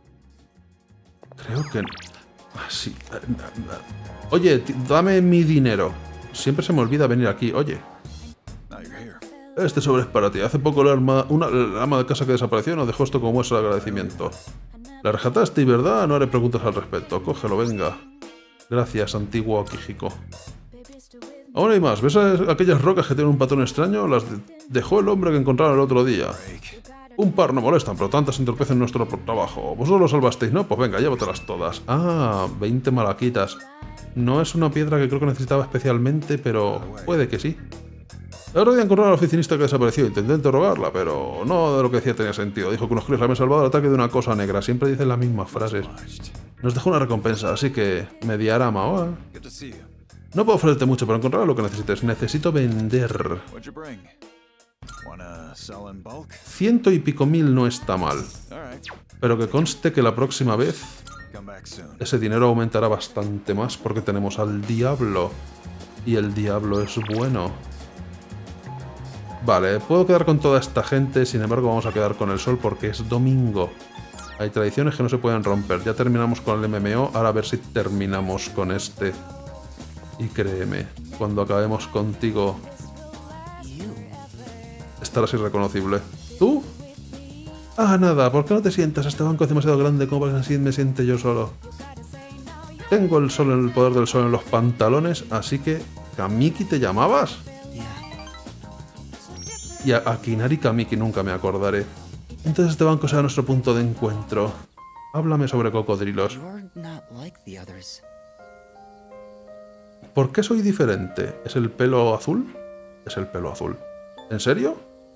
Creo que... sí. Oye, dame mi dinero. Siempre se me olvida venir aquí. Oye. Este sobre es para ti. Hace poco la ama de casa que desapareció nos dejó esto como muestra de agradecimiento. La rescataste y verdad, no haré preguntas al respecto. Cógelo, venga. Gracias, antiguo Akihiko. Ahora hay más. ¿Ves aquellas rocas que tienen un patrón extraño? Las dejó el hombre que encontraron el otro día. Un par no molestan, pero tantas entorpecen nuestro trabajo. Vosotros lo salvasteis, ¿no? Pues venga, llévatelas todas. Ah, 20 malaquitas. No es una piedra que creo que necesitaba especialmente, pero puede que sí. El otro día encontré al oficinista que desapareció. Intenté interrogarla, pero no de lo que decía tenía sentido. Dijo que unos críos la habían salvado del ataque de una cosa negra. Siempre dicen las mismas frases. Nos dejó una recompensa, así que... Mediarama ahora. No puedo ofrecerte mucho, pero encontrar lo que necesites. Necesito vender. 100 y pico mil no está mal. Pero que conste que la próxima vez... ese dinero aumentará bastante más porque tenemos al diablo. Y el diablo es bueno. Vale, puedo quedar con toda esta gente, sin embargo vamos a quedar con el sol porque es domingo. Hay tradiciones que no se pueden romper. Ya terminamos con el MMO, ahora a ver si terminamos con este. Y créeme, cuando acabemos contigo... estarás irreconocible. ¿Tú? Ah, nada, ¿por qué no te sientas? Este banco es demasiado grande como para que así me siente yo solo. Tengo el sol, el poder del sol en los pantalones, así que... ¿Kamiki te llamabas? Y a Kinari Kamiki nunca me acordaré. Entonces este banco será nuestro punto de encuentro. Háblame sobre cocodrilos. ¿Por qué soy diferente? ¿Es el pelo azul? Es el pelo azul. ¿En serio?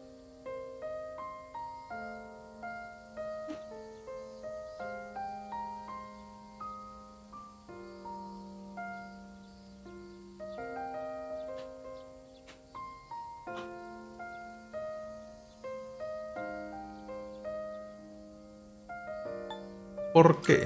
¿Por qué?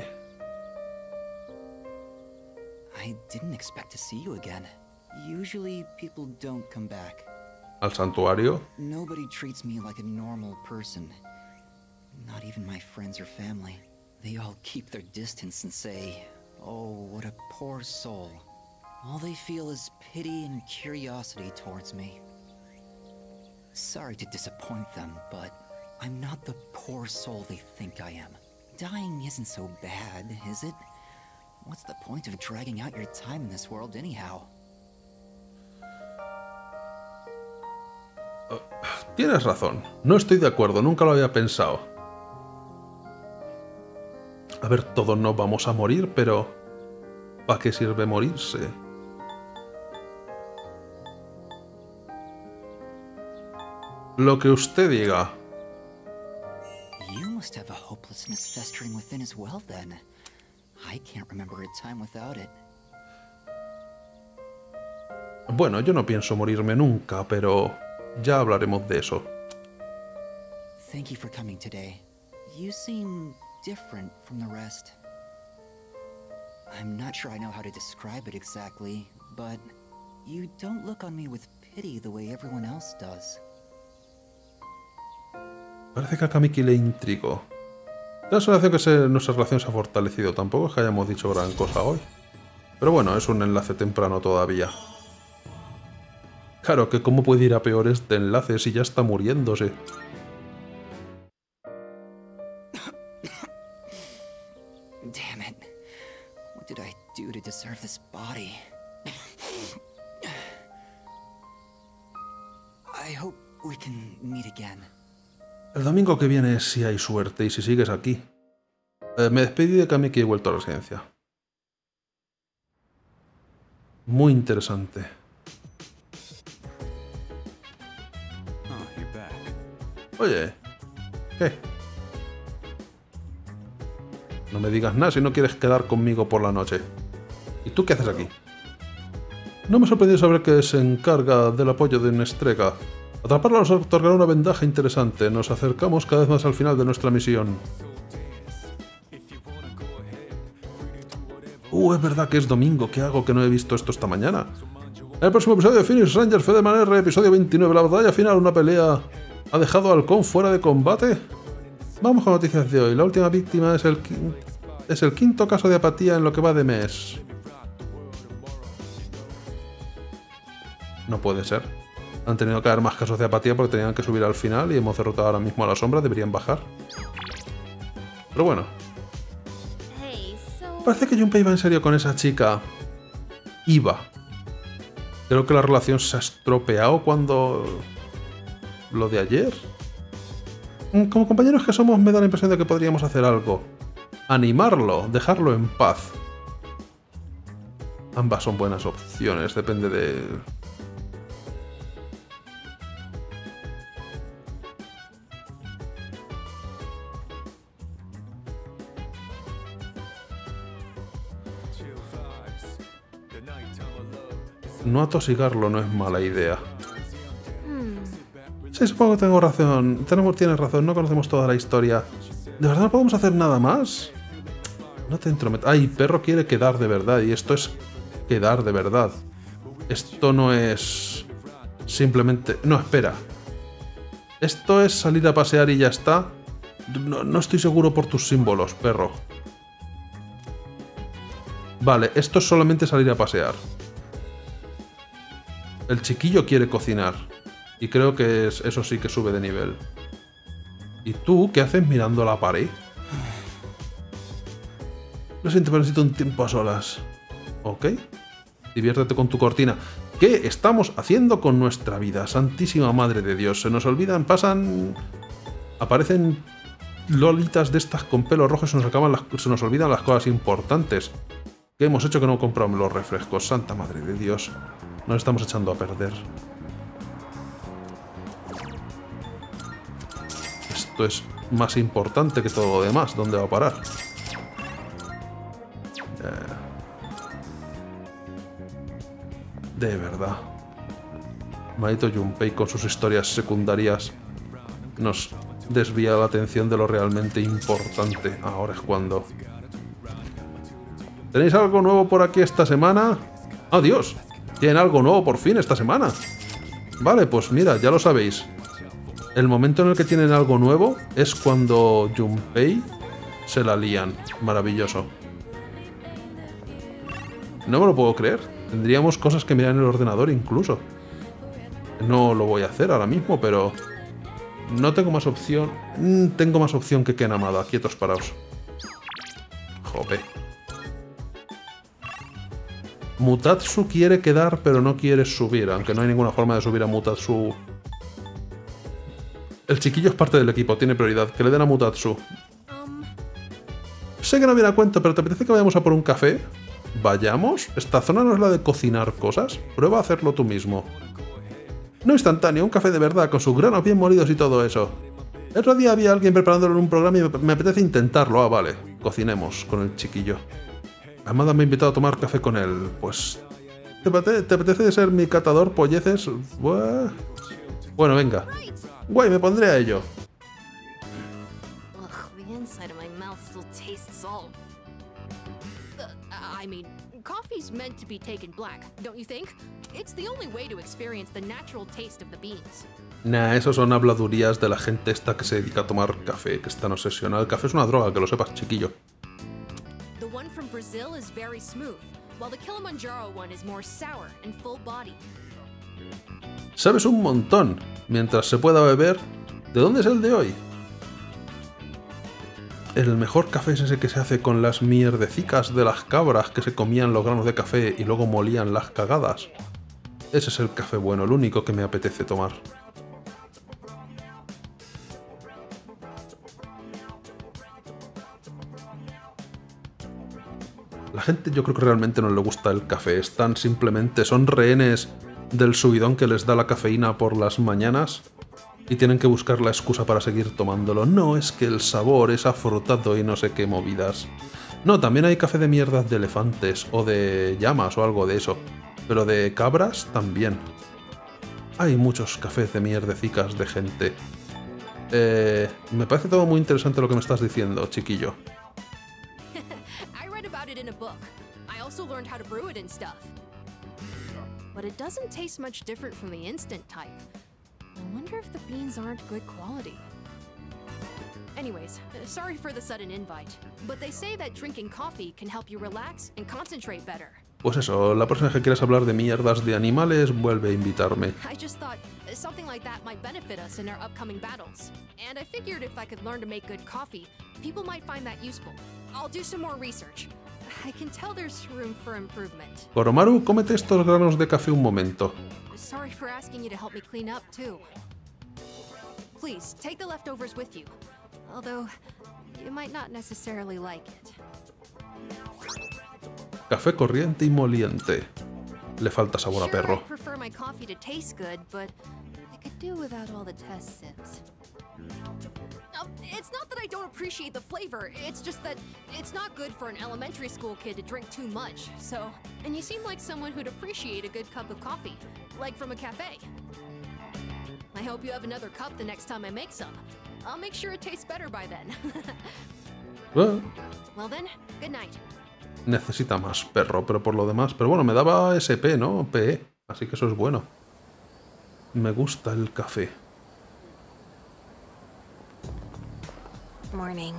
I didn't expect to see you again. Usually people don't come back. ¿Al santuario? Nobody treats me like a normal person. Not even my friends or family. They all keep their distance and say, "Oh, what a poor soul." All they feel is pity and curiosity towards me. Sorry to disappoint them, but I'm not the poor soul they think I am. Dying isn't so bad, is it? What's the point of dragging out your time in this world anyhow? Tienes razón. No estoy de acuerdo, nunca lo había pensado. A ver, todos nos vamos a morir, pero... ¿para qué sirve morirse? Lo que usted diga. You must have a hopelessness festering within as well, then. I can't remember a time without it. Bueno, yo no pienso morirme nunca, pero ya hablaremos de eso. Thank you for coming today. You seem different from the rest. I'm not sure I know how to describe it exactly, but you don't look on me with pity the way everyone else does. Parece que a Kamiki le intrigó. Da la sensación que nuestra relación se ha fortalecido. Tampoco es que hayamos dicho gran cosa hoy. Pero bueno, es un enlace temprano todavía. Claro, que cómo puede ir a peor este enlace si ya está muriéndose. Damn it. What did I do to deserve this body? I hope we can meet again. El domingo que viene si hay suerte y si sigues aquí. Me despedí de Kamiki y he vuelto a la residencia. Muy interesante. Oye, ¿qué? No me digas nada si no quieres quedar conmigo por la noche. ¿Y tú qué haces aquí? No me sorprendió saber que se encarga del apoyo de Nestrega. Atraparla nos otorgará una ventaja interesante. Nos acercamos cada vez más al final de nuestra misión. Es verdad que es domingo. ¿Qué hago que no he visto esto esta mañana? En el próximo episodio de Phoenix Ranger Fedeman R, episodio 29. La batalla final, una pelea... ¿Ha dejado a Halcón fuera de combate? Vamos con noticias de hoy. La última víctima es el quinto caso de apatía en lo que va de mes. No puede ser. Han tenido que haber más casos de apatía porque tenían que subir al final y hemos derrotado ahora mismo a la sombra. Deberían bajar. Pero bueno. Parece que Junpei va en serio con esa chica. Iba. Creo que la relación se ha estropeado cuando... lo de ayer. Como compañeros que somos, me da la impresión de que podríamos hacer algo. Animarlo, dejarlo en paz. Ambas son buenas opciones, depende de... No atosigarlo no es mala idea. Sí, supongo que tengo razón. Tienes razón, no conocemos toda la historia. ¿De verdad no podemos hacer nada más? No te entrometas. Ay, perro quiere quedar de verdad y esto es quedar de verdad. Esto no es... simplemente... No, espera. Esto es salir a pasear y ya está. No estoy seguro por tus símbolos, perro. Vale, esto es solamente salir a pasear. El chiquillo quiere cocinar. Y creo que eso sí que sube de nivel. ¿Y tú qué haces mirando la pared? Lo siento, pero necesito un tiempo a solas. ¿Ok? Diviértete con tu cortina. ¿Qué estamos haciendo con nuestra vida? Santísima Madre de Dios. Se nos olvidan, pasan... Aparecen lolitas de estas con pelo rojo y se nos olvidan las cosas importantes. ¿Qué hemos hecho que no compramos los refrescos? Santa Madre de Dios. Nos estamos echando a perder. Esto es más importante que todo lo demás. ¿Dónde va a parar? De verdad. Maldito Junpei con sus historias secundarias nos desvía la atención de lo realmente importante. Ahora es cuando... ¿Tenéis algo nuevo por aquí esta semana? ¡Oh, Dios! ¿Tienen algo nuevo por fin esta semana? Vale, pues mira, ya lo sabéis. El momento en el que tienen algo nuevo es cuando Junpei se la lían. Maravilloso. No me lo puedo creer. Tendríamos cosas que mirar en el ordenador incluso. No lo voy a hacer ahora mismo, pero... No tengo más opción. Tengo más opción que Ken Amada. Quietos, paraos. Jope. Mutatsu quiere quedar, pero no quiere subir. Aunque no hay ninguna forma de subir a Mutatsu. El chiquillo es parte del equipo, tiene prioridad. Que le den a Mutatsu. Sé que no viene a cuento, pero ¿te apetece que vayamos a por un café? ¿Vayamos? ¿Esta zona no es la de cocinar cosas? Prueba a hacerlo tú mismo. No instantáneo, un café de verdad, con sus granos bien molidos y todo eso. El otro día había alguien preparándolo en un programa y me apetece intentarlo. Ah, vale. Cocinemos con el chiquillo. Amada me ha invitado a tomar café con él. Pues... ¿Te apetece ser mi catador, polleces? Buah. Bueno, venga. Guay, me pondré a ello. Coffee's meant to be taken black, don't you think? It's the only way to experience the natural taste of the beans. Nah, eso son habladurías de la gente esta que se dedica a tomar café, que está obsesionada. El café es una droga, que lo sepas, chiquillo. The one from Brazil is very smooth, while the Kilimanjaro one is more sour and full body. Sabes un montón. Mientras se pueda beber, ¿de dónde es el de hoy? El mejor café es ese que se hace con las mierdecicas de las cabras que se comían los granos de café y luego molían las cagadas. Ese es el café bueno, el único que me apetece tomar. La gente yo creo que realmente no le gusta el café, están simplemente, son rehenes del subidón que les da la cafeína por las mañanas. Y tienen que buscar la excusa para seguir tomándolo. No, es que el sabor es afrutado y no sé qué movidas. No, también hay café de mierdas de elefantes o de llamas o algo de eso. Pero de cabras también. Hay muchos cafés de mierdecicas de gente. Me parece todo muy interesante lo que me estás diciendo, chiquillo. I read about it in a book. I also learned how to brew it and stuff. But it doesn't taste much different from the instant type. I wonder if the beans aren't good quality. Anyways, sorry for the sudden invite, but they say that drinking coffee can help you relax and concentrate better. Pues eso, la próxima vez que quieras hablar de mierdas de animales, vuelve a invitarme. I just thought something like that might benefit us in our upcoming battles. And I figured if I could learn to make good coffee, people might find that useful. I'll do some more research. I can tell there's room for improvement. Koromaru, cómete estos granos de café un momento. Sorry for asking you to help me clean up, too. Please, take the leftovers with you. Although, you might not necessarily like it. Café corriente y moliente. Le falta sabor a perro. I prefer my coffee to taste good, but I could do without all the test sips. It's not that I don't appreciate the flavor, it's just that it's not good for an elementary school kid to drink too much, so... And you seem like someone who'd appreciate a good cup of coffee, like from a cafe. I hope you have another cup the next time I make some. I'll make sure it tastes better by then. Well then, good night. Necesita más perro, pero por lo demás... Pero bueno, me daba SP, ¿no? PE. Así que eso es bueno. Me gusta el café. Morning.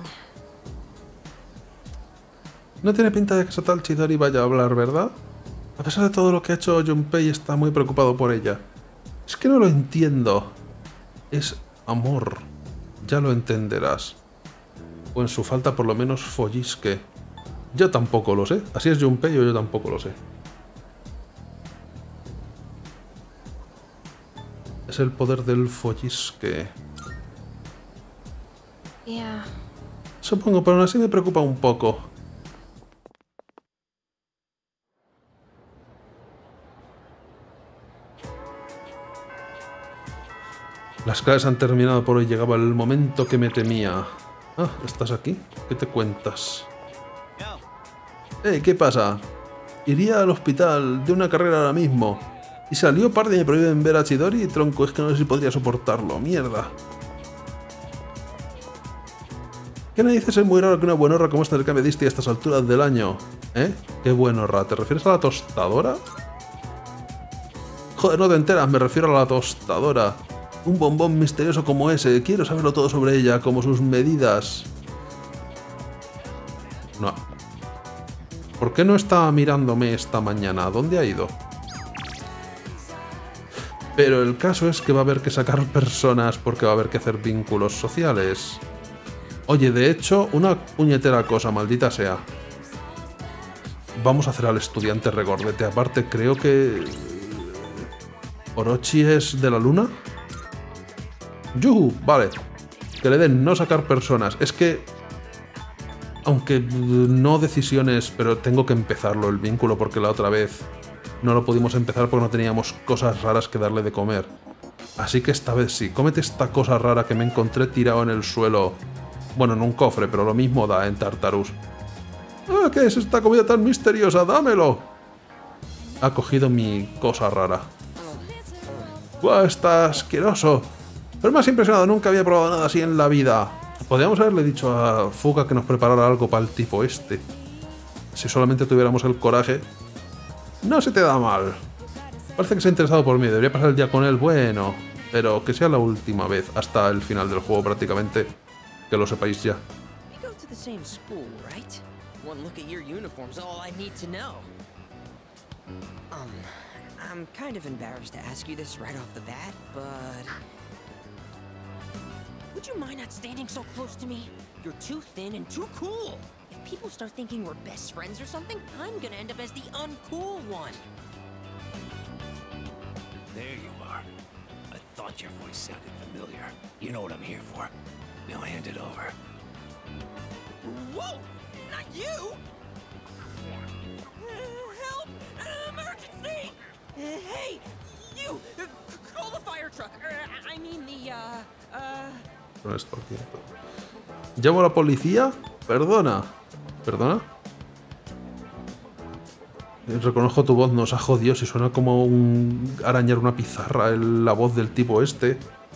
No tiene pinta de que esa tal Chidori vaya a hablar, ¿verdad? A pesar de todo lo que ha hecho, Junpei está muy preocupado por ella. Es que no lo entiendo. Es amor. Ya lo entenderás. O en su falta por lo menos follisque. Yo tampoco lo sé. Así es Junpei o yo tampoco lo sé. Es el poder del follisque. Yeah. Supongo, pero aún así me preocupa un poco. Las clases han terminado por hoy. Llegaba el momento que me temía. Ah, ¿estás aquí? ¿Qué te cuentas? ¿Qué pasa? Iría al hospital de una carrera ahora mismo. Y salió par de me prohíben ver a Chidori y tronco. Es que no sé si podría soportarlo. Mierda. ¿Qué narices es muy raro que una buenorra como esta del que me diste a estas alturas del año? ¿Eh? ¿Qué buenorra? ¿Te refieres a la tostadora? Joder, no te enteras. Me refiero a la tostadora. Un bombón misterioso como ese. Quiero saberlo todo sobre ella, como sus medidas. No. ¿Por qué no estaba mirándome esta mañana? ¿Dónde ha ido? Pero el caso es que va a haber que sacar personas porque va a haber que hacer vínculos sociales. Oye, de hecho, una puñetera cosa, maldita sea. Vamos a hacer al estudiante regordete. Aparte, creo que... ¿Orochi es de la luna? ¡Yuhu! Vale. Que le den no sacar personas. Es que... Aunque no decisiones, pero tengo que empezarlo el vínculo porque la otra vez no lo pudimos empezar porque no teníamos cosas raras que darle de comer. Así que esta vez sí. Cómete esta cosa rara que me encontré tirado en el suelo. Bueno, en un cofre, pero lo mismo da en Tartarus. ¡Ah! ¿Qué es esta comida tan misteriosa? ¡Dámelo! Ha cogido mi cosa rara. ¡Buah! Está asqueroso. Pero me has impresionado. Nunca había probado nada así en la vida. Podríamos haberle dicho a Fuka que nos preparara algo para el tipo este. Si solamente tuviéramos el coraje. No se te da mal. Parece que se ha interesado por mí. Debería pasar el día con él. Bueno, pero que sea la última vez. Hasta el final del juego prácticamente. Que lo sepáis ya. I'm kind of embarrassed to ask you this right off the bat, but... Would you mind not standing so close to me? You're too thin and too cool. If people start thinking we're best friends or something, I'm gonna end up as the uncool one. There you are. I thought your voice sounded familiar. You know what I'm here for. Now hand it over. Whoa! Not you! Help! Emergency! Hey! You! Call the fire truck! I mean the, ¿Llamo a la policía? Perdona. ¿Perdona? Reconozco tu voz, nos ha jodido. Si suena como un arañar una pizarra la voz del tipo este.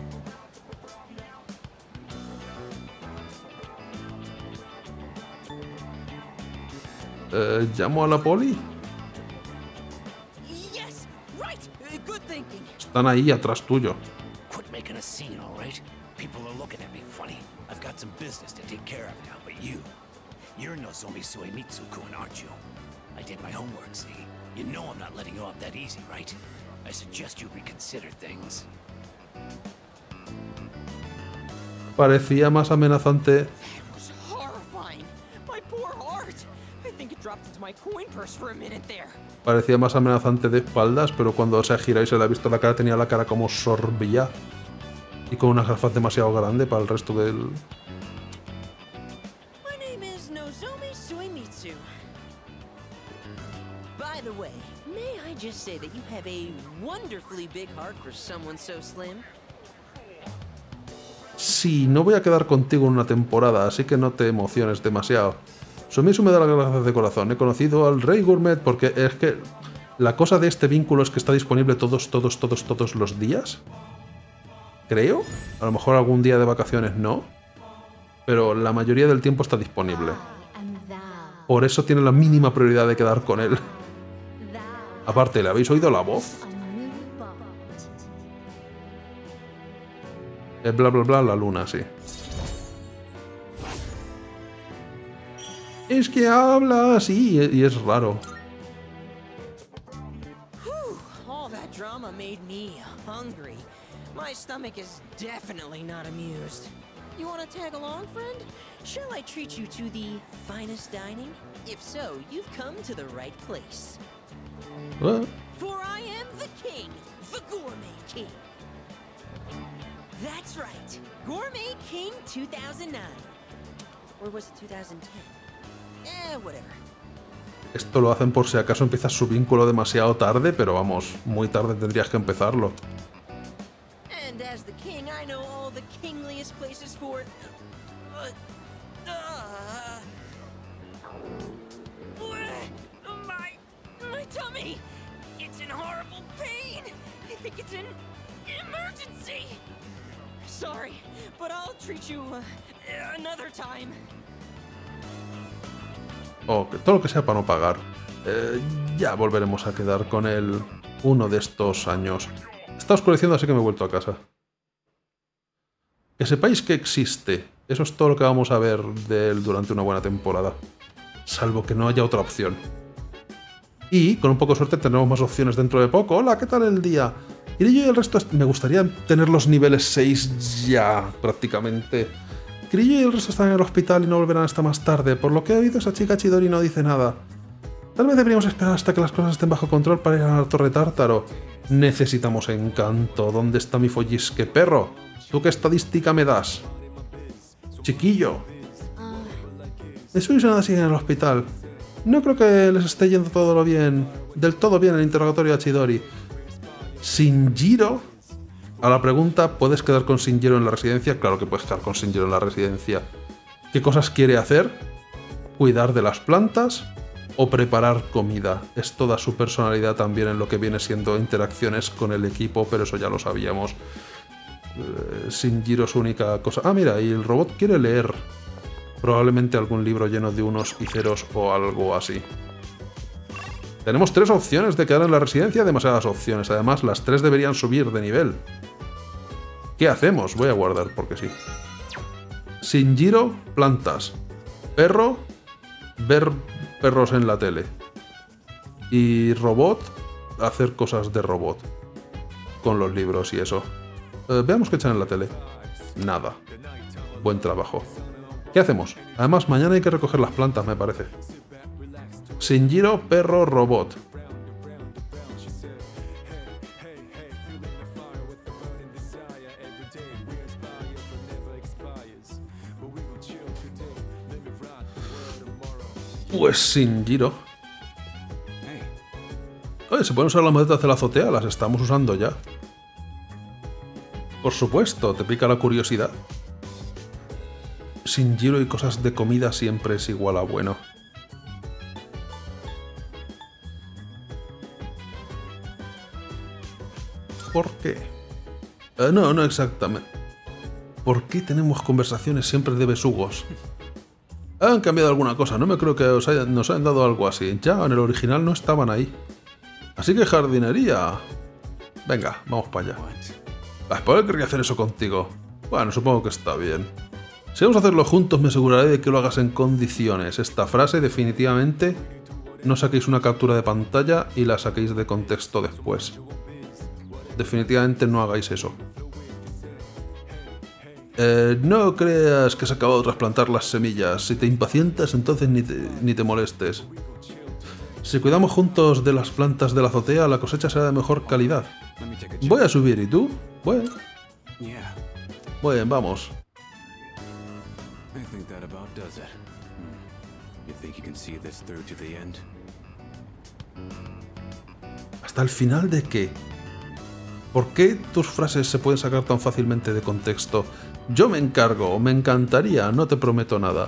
¿Llamo a la poli? Están ahí atrás tuyo. People are looking at me funny. I've got some business to take care of now, but you're Nozomi Suemitsu-kun, aren't you? I did my homework, see? You know I'm not letting you off that easy, right? I suggest you reconsider things. Parecía más amenazante. That was horrifying. My poor heart. I think it dropped into my coin purse for a minute there. Parecía más amenazante de espaldas, pero cuando se ha girado y se le ha visto la cara, tenía la cara como sorbilla. Y con unas gafas demasiado grandes para el resto del... My name is Nozomi Suemitsu. By the way, may I just say that you have a wonderfully big heart for someone so slim? Sí, no voy a quedar contigo en una temporada, así que no te emociones demasiado. Suemitsu me da las gracias de corazón. He conocido al Rey Gourmet porque es que la cosa de este vínculo es que está disponible todos los días. Creo. A lo mejor algún día de vacaciones no. Pero la mayoría del tiempo está disponible. Por eso tiene la mínima prioridad de quedar con él. Aparte, ¿le habéis oído la voz? Bla bla bla, la luna, sí. Es que habla así y es raro. All that drama made me hungry. My stomach is definitely not amused. You want to tag along, friend? Shall I treat you to the finest dining? If so, you've come to the right place. For I am the king, the Gourmet King. That's right, Gourmet King 2009. Or was it 2010? Whatever. Esto lo hacen por si acaso empiezas su vínculo demasiado tarde, pero vamos, muy tarde tendrías que empezarlo. And as the king, I know all the kingliest places for my tummy. It's in horrible pain. I think it's an emergency. Sorry, but I'll treat you another time. O que todo lo que sea para no pagar. Ya volveremos a quedar con él uno de estos años. Está oscureciendo, así que me he vuelto a casa. Que sepáis que existe. Eso es todo lo que vamos a ver de él durante una buena temporada. Salvo que no haya otra opción. Y, con un poco de suerte, tendremos más opciones dentro de poco. Hola, ¿qué tal el día? Y yo y el resto me gustaría tener los niveles 6 ya, prácticamente. Kirillo y el resto están en el hospital y no volverán hasta más tarde. Por lo que he oído, esa chica Chidori no dice nada. Tal vez deberíamos esperar hasta que las cosas estén bajo control para ir a la Torre Tártaro. Necesitamos encanto. ¿Dónde está mi follisque perro? ¿Tú qué estadística me das? Chiquillo. Eso y nada sigue en el hospital. No creo que les esté yendo del todo bien el interrogatorio a Chidori. ¿Shinjiro? A la pregunta, ¿puedes quedar con Shinjiro en la residencia? Claro que puedes quedar con Shinjiro en la residencia. ¿Qué cosas quiere hacer? ¿Cuidar de las plantas? ¿O preparar comida? Es toda su personalidad también en lo que viene siendo interacciones con el equipo, pero eso ya lo sabíamos. Shinjiro, su única cosa... Ah, mira, y el robot quiere leer. Probablemente algún libro lleno de unos y ceros o algo así. Tenemos 3 opciones de quedar en la residencia, demasiadas opciones. Además, las 3 deberían subir de nivel. ¿Qué hacemos? Voy a guardar porque sí. Shinjiro, plantas. Perro, ver perros en la tele. Y robot, hacer cosas de robot. Con los libros y eso. Veamos qué echan en la tele. Nada. Buen trabajo. ¿Qué hacemos? Además, mañana hay que recoger las plantas, me parece. Shinjiro, perro, robot. Pues Shinjiro. Oye, ¿se pueden usar las maletas de la azotea? Las estamos usando ya. Por supuesto, ¿te pica la curiosidad? Shinjiro y cosas de comida siempre es igual a bueno. ¿Por qué? No exactamente. ¿Por qué tenemos conversaciones siempre de besugos? Han cambiado alguna cosa, no me creo que nos hayan dado algo así. Ya en el original no estaban ahí. Así que jardinería. Venga, vamos para allá. ¿Por qué querría hacer eso contigo? Bueno, supongo que está bien. Si vamos a hacerlo juntos, me aseguraré de que lo hagas en condiciones. Esta frase, definitivamente, no saquéis una captura de pantalla y la saquéis de contexto después. Definitivamente no hagáis eso. No creas que se acabó de trasplantar las semillas. Si te impacientas, entonces ni te molestes. Si cuidamos juntos de las plantas de la azotea, la cosecha será de mejor calidad. Voy a subir, ¿y tú? Bueno. Bueno, vamos. ¿Hasta el final de qué? ¿Por qué tus frases se pueden sacar tan fácilmente de contexto? Yo me encargo, me encantaría, no te prometo nada.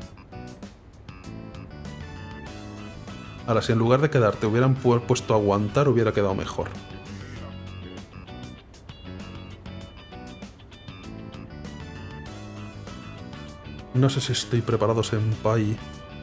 Ahora, si en lugar de quedarte hubieran puesto a aguantar, hubiera quedado mejor. No sé si estoy preparado, senpai.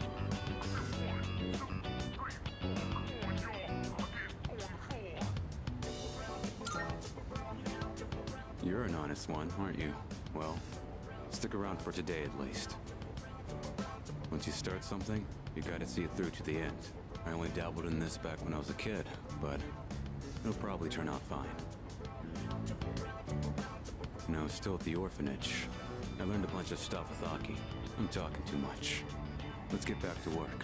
You're an honest one, aren't you? Well, stick around for today at least. Once you start something, you gotta see it through to the end. I only dabbled in this back when I was a kid, but it'll probably turn out fine. No, still at the orphanage. I learned a bunch of stuff with Aki. I'm talking too much. Let's get back to work.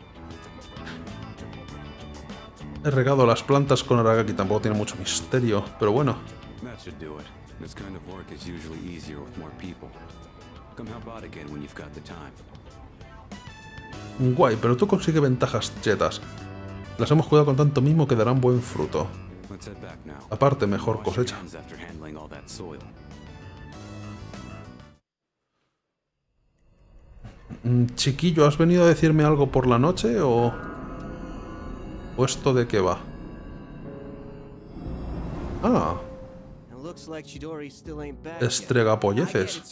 He regado las plantas con Aragaki, tampoco tiene mucho misterio, pero bueno. That should do it. This kind of work is usually easier with more people. Come help out again when you've got the time. Guay, pero tú consigues ventajas chetas. Las hemos cuidado con tanto mimo que darán buen fruto. Aparte, mejor cosecha. Chiquillo, ¿has venido a decirme algo por la noche o esto de qué va? Ah. Estregapolleces.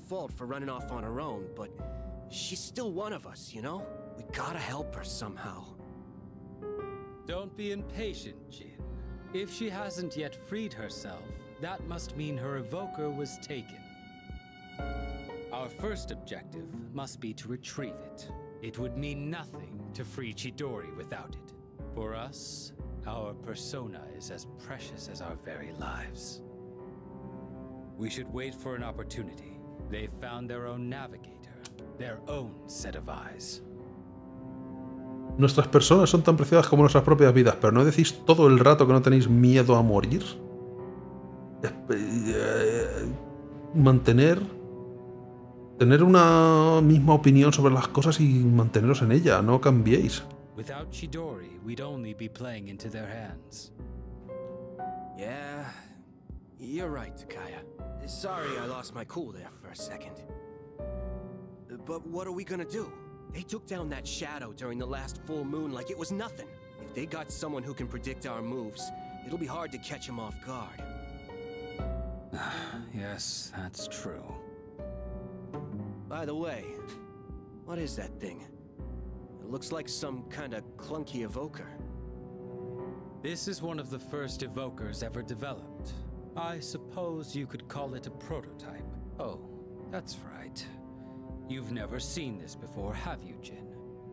She's still one of us, you know? We gotta help her somehow. Don't be impatient, Jin. If she hasn't yet freed herself, that must mean her evoker was taken. Our first objective must be to retrieve it. It would mean nothing to free Chidori without it. For us, our persona is as precious as our very lives. We should wait for an opportunity. They've found their own navigator. Their own set of eyes. Nuestras personas son tan preciadas como nuestras propias vidas, pero ¿no decís todo el rato que no tenéis miedo a morir? Tener una misma opinión sobre las cosas y manteneros en ella, no cambiéis. Without Chidori, we'd only be playing into their hands. Yeah, you're right, Takaya. Sorry I lost my cool there for a second. But what are we gonna do? They took down that shadow during the last full moon like it was nothing. If they got someone who can predict our moves, it'll be hard to catch them off guard. Yes, that's true. By the way, what is that thing? It looks like some kind of clunky evoker. This is one of the first evokers ever developed. I suppose you could call it a prototype. Oh, that's right. You've never seen this before, have you, Jin?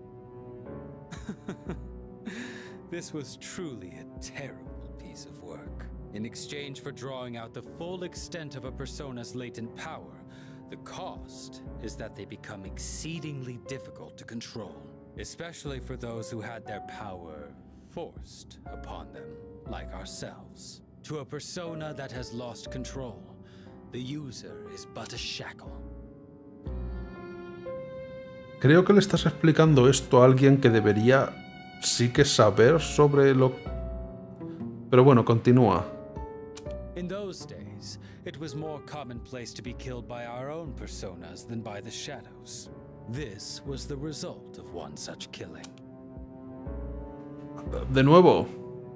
This was truly a terrible piece of work. In exchange for drawing out the full extent of a persona's latent power, the cost is that they become exceedingly difficult to control, especially for those who had their power forced upon them, like ourselves. To a persona that has lost control, the user is but a shackle. Creo que le estás explicando esto a alguien que debería sí que saber sobre lo... Pero bueno, continúa. In those days, it was more commonplace to be killed by our own personas than by the shadows. This was the result of one such killing. De nuevo.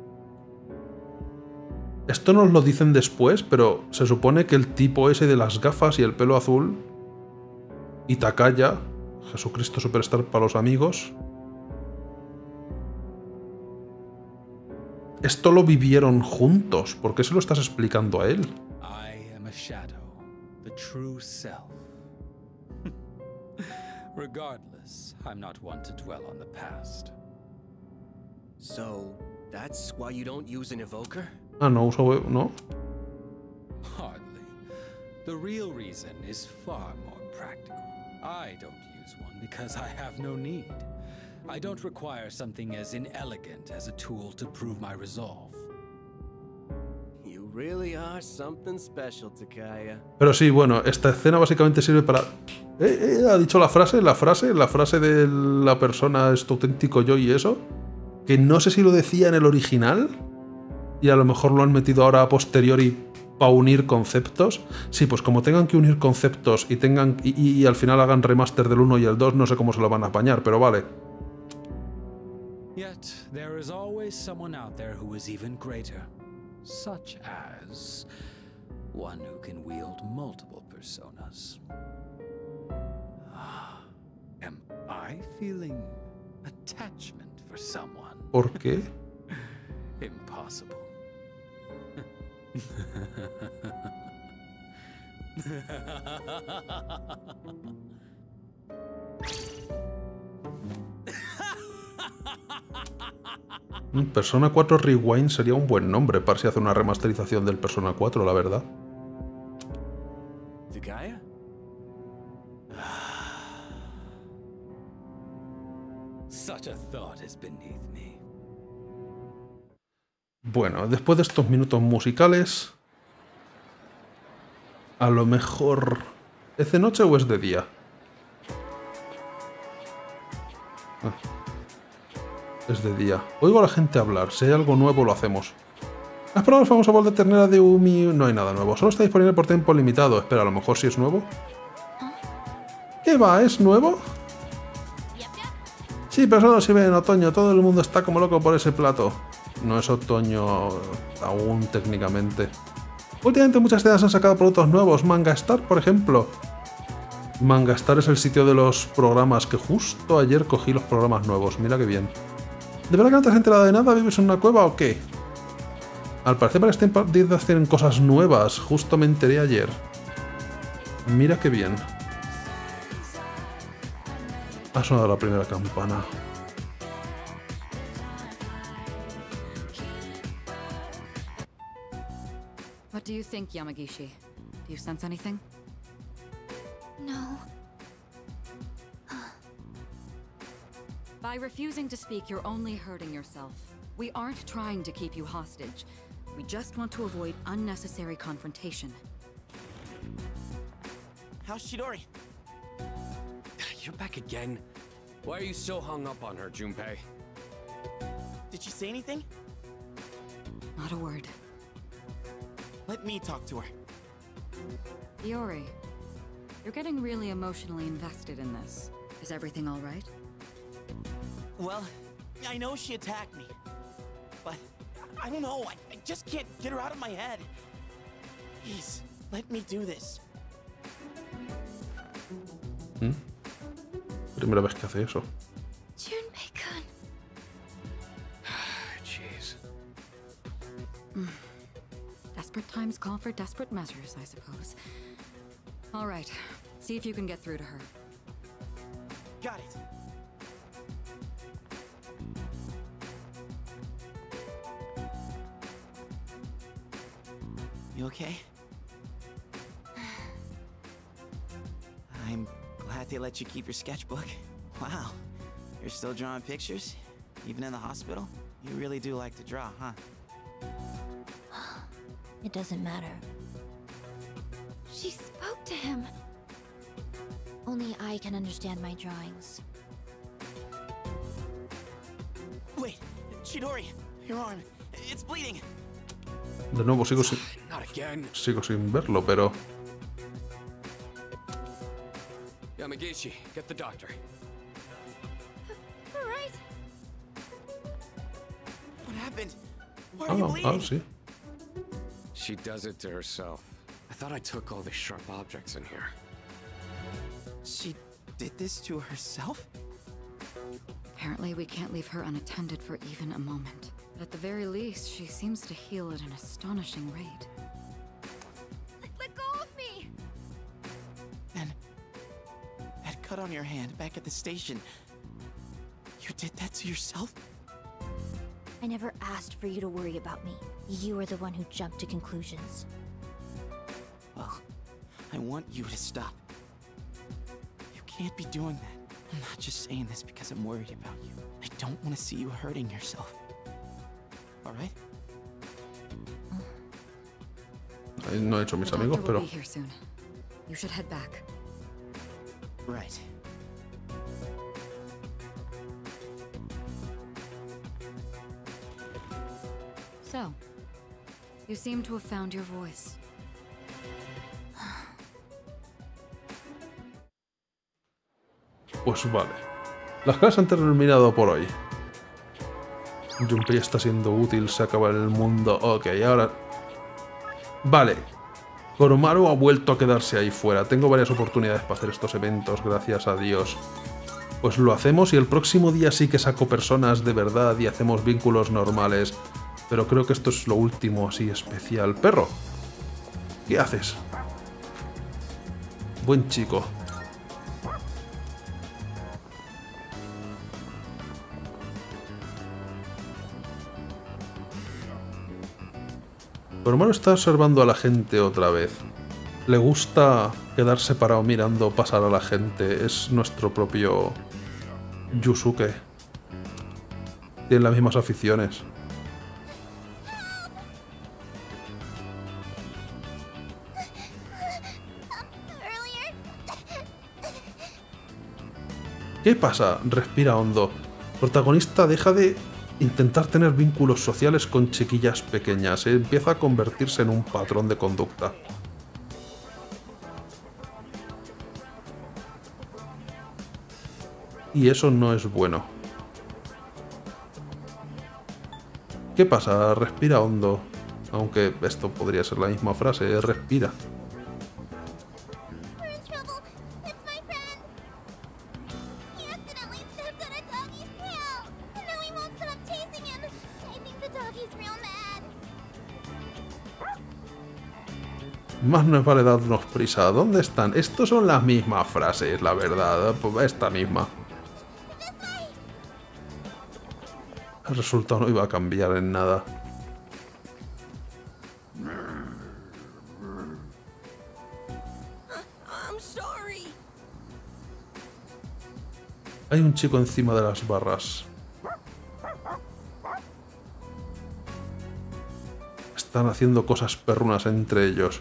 Esto nos lo dicen después, pero se supone que el tipo ese de las gafas y el pelo azul y Takaya, Jesucristo Superstar para los amigos, esto lo vivieron juntos. ¿Por qué se lo estás explicando a él? I am a shadow, the true self. Regardless, I'm not one to dwell on the past. So, that's why you don't use an evoker? Ah, no uso... ¿no? Hardly. The real reason is far more practical. I don't use one because I have no need. I don't require something as inelegant as a tool to prove my resolve. You really are something special, Takaya. Pero sí, bueno, esta escena básicamente sirve para... ha dicho la frase de la persona es tu auténtico yo y eso, que no sé si lo decía en el original y a lo mejor lo han metido ahora a posteriori para unir conceptos. Sí, pues como tengan que unir conceptos y tengan y al final hagan remaster del 1 y el 2, no sé cómo se lo van a apañar, pero vale. Yet there is always someone out there who is even greater, such as one who can wield multiple personas. Am I feeling attachment for someone? ¿Por qué? Impossible. Persona 4 Rewind sería un buen nombre para si hace una remasterización del Persona 4, la verdad. Takaya? Such a thought is beneath me. Bueno, después de estos minutos musicales, a lo mejor... ¿es de noche o es de día? Ah. Es de día. Oigo a la gente hablar. Si hay algo nuevo, lo hacemos. ¿Has probado el famoso bol de ternera de Umi? No hay nada nuevo. Solo está disponible por tiempo limitado. Espera, a lo mejor sí es nuevo. ¿Qué va? ¿Es nuevo? Sí, pero solo sirve en otoño. Todo el mundo está como loco por ese plato. No es otoño aún técnicamente. Últimamente muchas tiendas han sacado productos nuevos. Manga Star, por ejemplo. Manga Star es el sitio de los programas que justo ayer cogí los programas nuevos. Mira qué bien. ¿De verdad que no te has enterado de nada? ¿Vives en una cueva o qué? Al parecer para este partido hacen cosas nuevas. Justo me enteré ayer. Mira qué bien. Ha sonado la primera campana. What do you think, Yamagishi? Do you sense anything? No. By refusing to speak, you're only hurting yourself. We aren't trying to keep you hostage. We just want to avoid unnecessary confrontation. How's Chidori? You're back again. Why are you so hung up on her, Junpei? Did she say anything? Not a word. Let me talk to her. Iori, you're getting really emotionally invested in this. Is everything all right? Well, I know she attacked me, but I don't know. I just can't get her out of my head. Please, let me do this. Primera vez que hace eso. Junpei-kun. Jeez. Desperate times call for desperate measures, I suppose. All right, see if you can get through to her. Got it. You okay? I'm glad they let you keep your sketchbook. Wow, you're still drawing pictures? Even in the hospital? You really do like to draw, huh? It doesn't matter. She spoke to him. Only I can understand my drawings. Wait, Chidori, your arm, it's bleeding. De nuevo sigo sin verlo, pero... Yamagishi, get the doctor. All right. What happened? Why are you bleeding? Sí. She does it to herself. I thought I took all the sharp objects in here. She did this to herself? Apparently we can't leave her unattended for even a moment. But at the very least, she seems to heal at an astonishing rate. Let go of me! cut on your hand back at the station. You did that to yourself? I never asked for you to worry about me. You were the one who jumped to conclusions. Well, I want you to stop. You can't be doing that. I'm not just saying this because I'm worried about you. I don't want to see you hurting yourself. All right? No he hecho mis amigos, pero... You should head back. Right. So, you seem to have found your voice. Pues vale. Las clases han terminado por hoy. Junpei está siendo útil, se acaba el mundo. Ok, ahora... Vale. Koromaru ha vuelto a quedarse ahí fuera. Tengo varias oportunidades para hacer estos eventos, gracias a Dios. Pues lo hacemos y el próximo día sí que saco personas de verdad y hacemos vínculos normales. Pero creo que esto es lo último así especial. Perro, ¿qué haces? Buen chico. Koromaru está observando a la gente otra vez. Le gusta quedarse parado mirando pasar a la gente. Es nuestro propio Yusuke. Tienen las mismas aficiones. ¿Qué pasa? Respira hondo. Protagonista deja de intentar tener vínculos sociales con chiquillas pequeñas. Empieza a convertirse en un patrón de conducta. Y eso no es bueno. ¿Qué pasa? Respira hondo. Aunque esto podría ser la misma frase. Respira. Más nos vale darnos prisa. ¿Dónde están? Estos son las mismas frases, la verdad. Esta misma. El resultado no iba a cambiar en nada. Hay un chico encima de las barras. Están haciendo cosas perrunas entre ellos.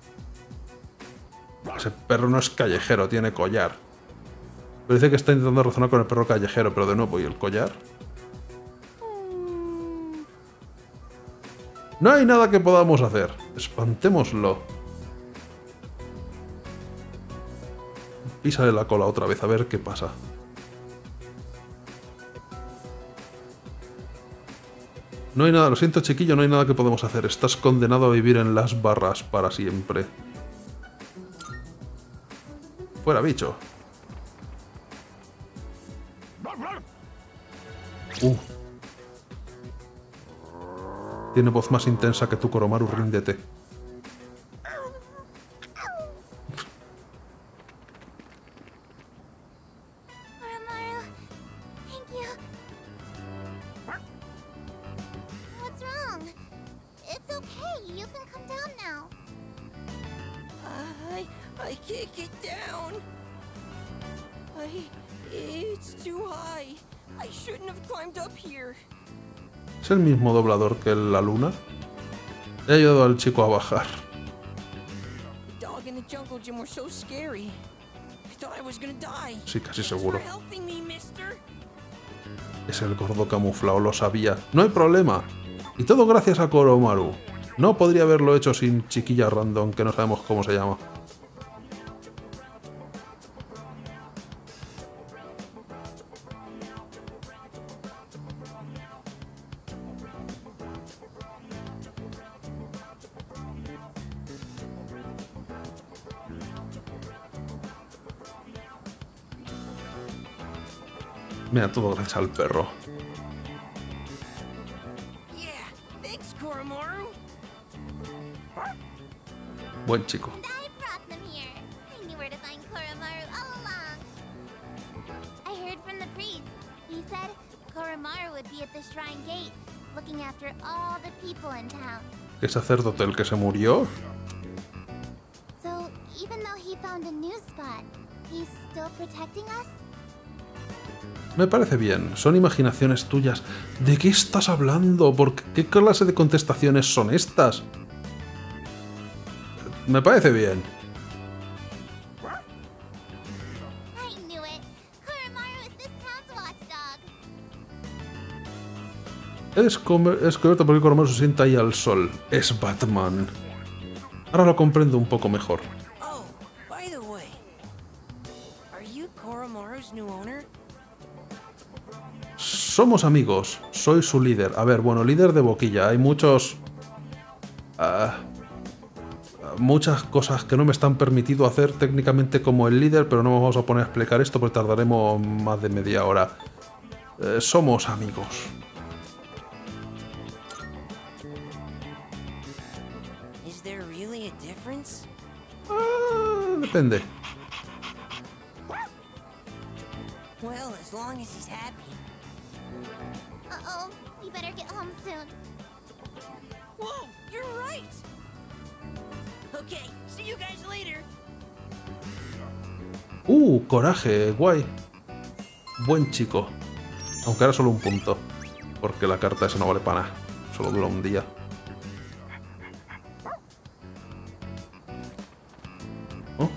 Ese perro no es callejero, tiene collar. Pero dice que está intentando razonar con el perro callejero, pero de nuevo, ¿y el collar? No hay nada que podamos hacer. Espantémoslo. Písale la cola otra vez, a ver qué pasa. No hay nada, lo siento chiquillo, no hay nada que podamos hacer. Estás condenado a vivir en las barras para siempre. Fuera, bicho. Tiene voz más intensa que tu Koromaru, ríndete. ¿Es el mismo doblador que la luna? He ayudado al chico a bajar. Sí, casi seguro. Es el gordo camuflado, lo sabía. No hay problema. Y todo gracias a Koromaru. No podría haberlo hecho sin chiquilla random, que no sabemos cómo se llama. Mira, todo gracias al perro. Buen chico. Koromaru would be at the shrine gate, looking after all the people in town. ¿Qué sacerdote el que se murió? So, even though he found a new spot, he's still protecting us? Me parece bien. Son imaginaciones tuyas. ¿De qué estás hablando? ¿Qué clase de contestaciones son estas? Me parece bien. I knew it. Koromaru is this town's watchdog. He descubierto por qué Koromaru se sienta ahí al sol. Es Batman. Ahora lo comprendo un poco mejor. Oh, by the way, are you Koromaru's new owner? Somos amigos. Soy su líder. A ver, bueno, líder de boquilla. Hay muchas cosas que no me están permitido hacer técnicamente como el líder, pero no nos vamos a poner a explicar esto porque tardaremos más de media hora. Somos amigos. Is there really a difference? Depende. Well, as long as he's happy. Uh-oh, we better get home soon. Whoa, you're right! Okay, see you guys later. Coraje, guay. Buen chico. Aunque ahora solo un punto. Porque la carta esa no vale para nada. Solo dura un día. ¿Oh?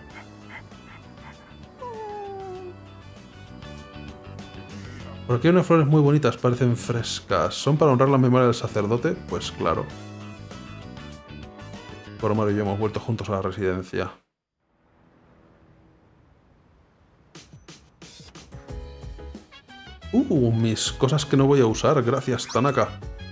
Por aquí hay unas flores muy bonitas, parecen frescas. ¿Son para honrar la memoria del sacerdote? Pues claro. Koromaru y yo hemos vuelto juntos a la residencia. Mis cosas que no voy a usar. Gracias, Tanaka.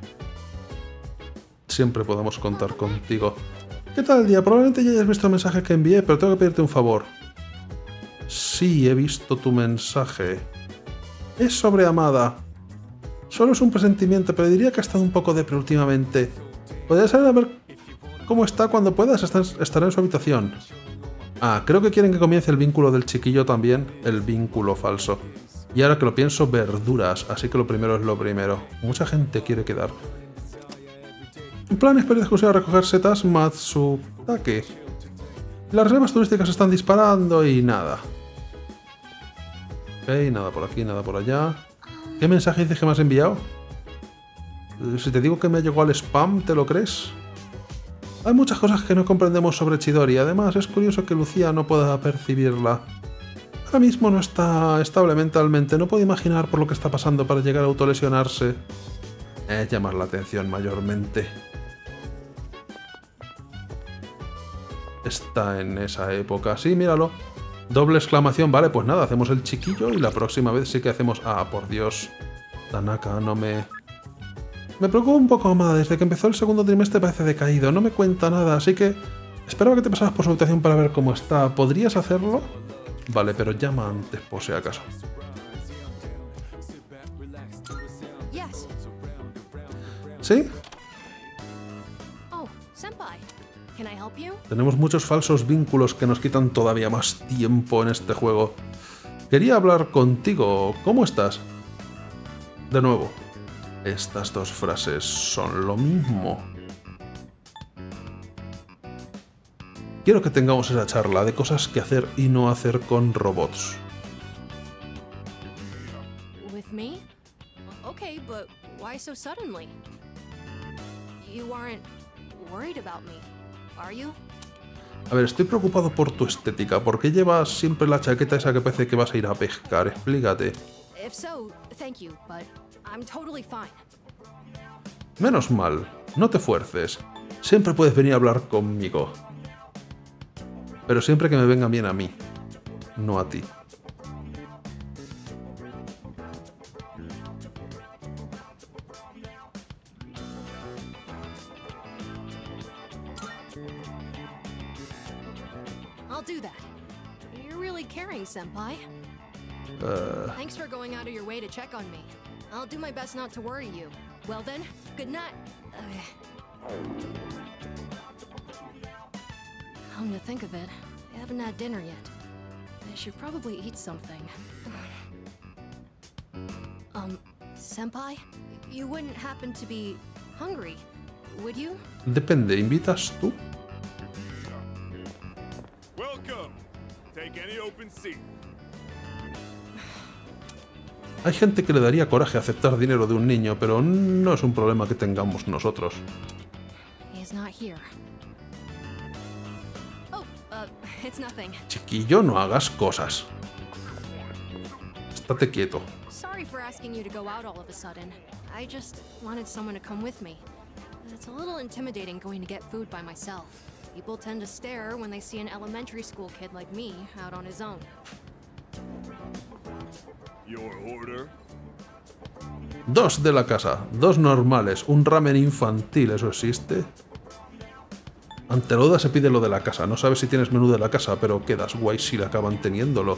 Siempre podemos contar contigo. ¿Qué tal el día? Probablemente ya hayas visto el mensaje que envié, pero tengo que pedirte un favor. Sí, he visto tu mensaje. Es sobre Amada. Solo es un presentimiento, pero diría que ha estado un poco depre últimamente. ¿Podrías saber a ver cómo está cuando puedas? Estará en su habitación. Creo que quieren que comience el vínculo del chiquillo también. El vínculo falso. Y ahora que lo pienso, verduras. Así que lo primero es lo primero. Mucha gente quiere quedar. En plan, experiencia exclusiva a recoger setas Matsutake. Las reservas turísticas están disparando y nada. Ok, nada por aquí, nada por allá. ¿Qué mensaje dices que me has enviado? Si te digo que me llegó al spam, ¿te lo crees? Hay muchas cosas que no comprendemos sobre Chidori. Además, es curioso que Lucía no pueda percibirla. Ahora mismo no está estable mentalmente. No puedo imaginar por lo que está pasando para llegar a autolesionarse. Llamar la atención mayormente. Está en esa época. Sí, míralo. Doble exclamación. Vale, pues nada, hacemos el chiquillo y la próxima vez sí que hacemos... por Dios. Tanaka, no me... Me preocupa un poco, Amada. Desde que empezó el segundo trimestre parece decaído. No me cuenta nada, así que... Esperaba que te pasaras por su habitación para ver cómo está. ¿Podrías hacerlo? Vale, pero llama antes, por si acaso. Yes. ¿Sí? Oh, senpai. Can I help you? Tenemos muchos falsos vínculos que nos quitan todavía más tiempo en este juego. Quería hablar contigo. ¿Cómo estás? De nuevo, estas dos frases son lo mismo. Quiero que tengamos esa charla de cosas que hacer y no hacer con robots. With me? Okay, but why so suddenly? You aren't worried about me, are you? A ver, estoy preocupado por tu estética. ¿Por qué llevas siempre la chaqueta esa que parece que vas a ir a pescar? Explícate. If so, thank you, but I'm totally fine. Menos mal. No te fuerces. Siempre puedes venir a hablar conmigo. Pero siempre que me venga bien a mí, no a ti. I'll do that. You're really caring, senpai. Thanks for going out of your way to check on me. I'll do my best not to worry you. Well then, good night. Come to think of it, I haven't had dinner yet. I should probably eat something. Senpai, you wouldn't happen to be hungry, would you? Depende, ¿invitas tú? Welcome. Take any open seat. Hay gente que le daría coraje aceptar dinero de un niño, pero no es un problema que tengamos nosotros. He's not here. Oh, it's nothing. Chiquillo, no hagas cosas. Estate quieto. Sorry for asking you to go out all of a sudden. I just wanted someone to come with me. It's a little intimidating going to get food by myself. People tend to stare when they see an elementary school kid like me out on his own. Your order? 2 de la casa, 2 normales, un ramen infantil, ¿eso existe? Ante la duda se pide lo de la casa. No sabes si tienes menú de la casa, pero quedas guay si le acaban teniéndolo.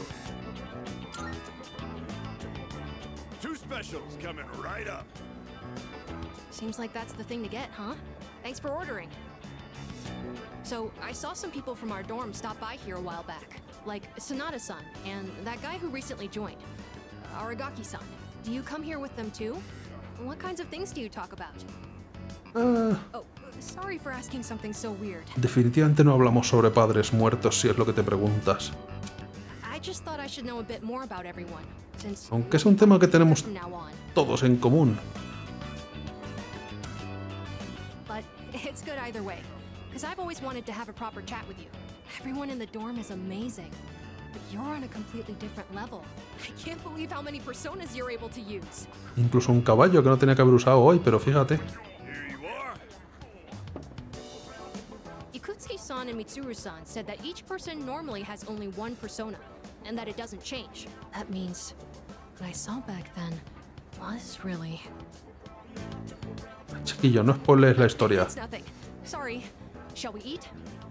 Seems like that's the thing to get, huh? Thanks for ordering. So, I saw some people from our dorm stop by here a while back. Like Sonata-san, and that guy who recently joined. Aragaki-san. Do you come here with them too? What kinds of things do you talk about? Oh, sorry for asking something so weird. Definitivamente no hablamos sobre padres muertos, si es lo que te preguntas. I just thought I should know a bit more about everyone, since Aunque es un tema que tenemos todos en común. But it's good either way, because I've always wanted to have a proper chat with you. Everyone in the dorm is amazing, but you're on a completely different level. I can't believe how many personas you're able to use. Incluso un caballo que no tenía que haber usado hoy, pero fíjate. Ikutsuki-san and Mitsuru-san said that each person normally has only one persona, and that it doesn't change. That means what I saw back then was really... Chiquillo, no spoiles la historia. It's nothing. Sorry. Shall we eat?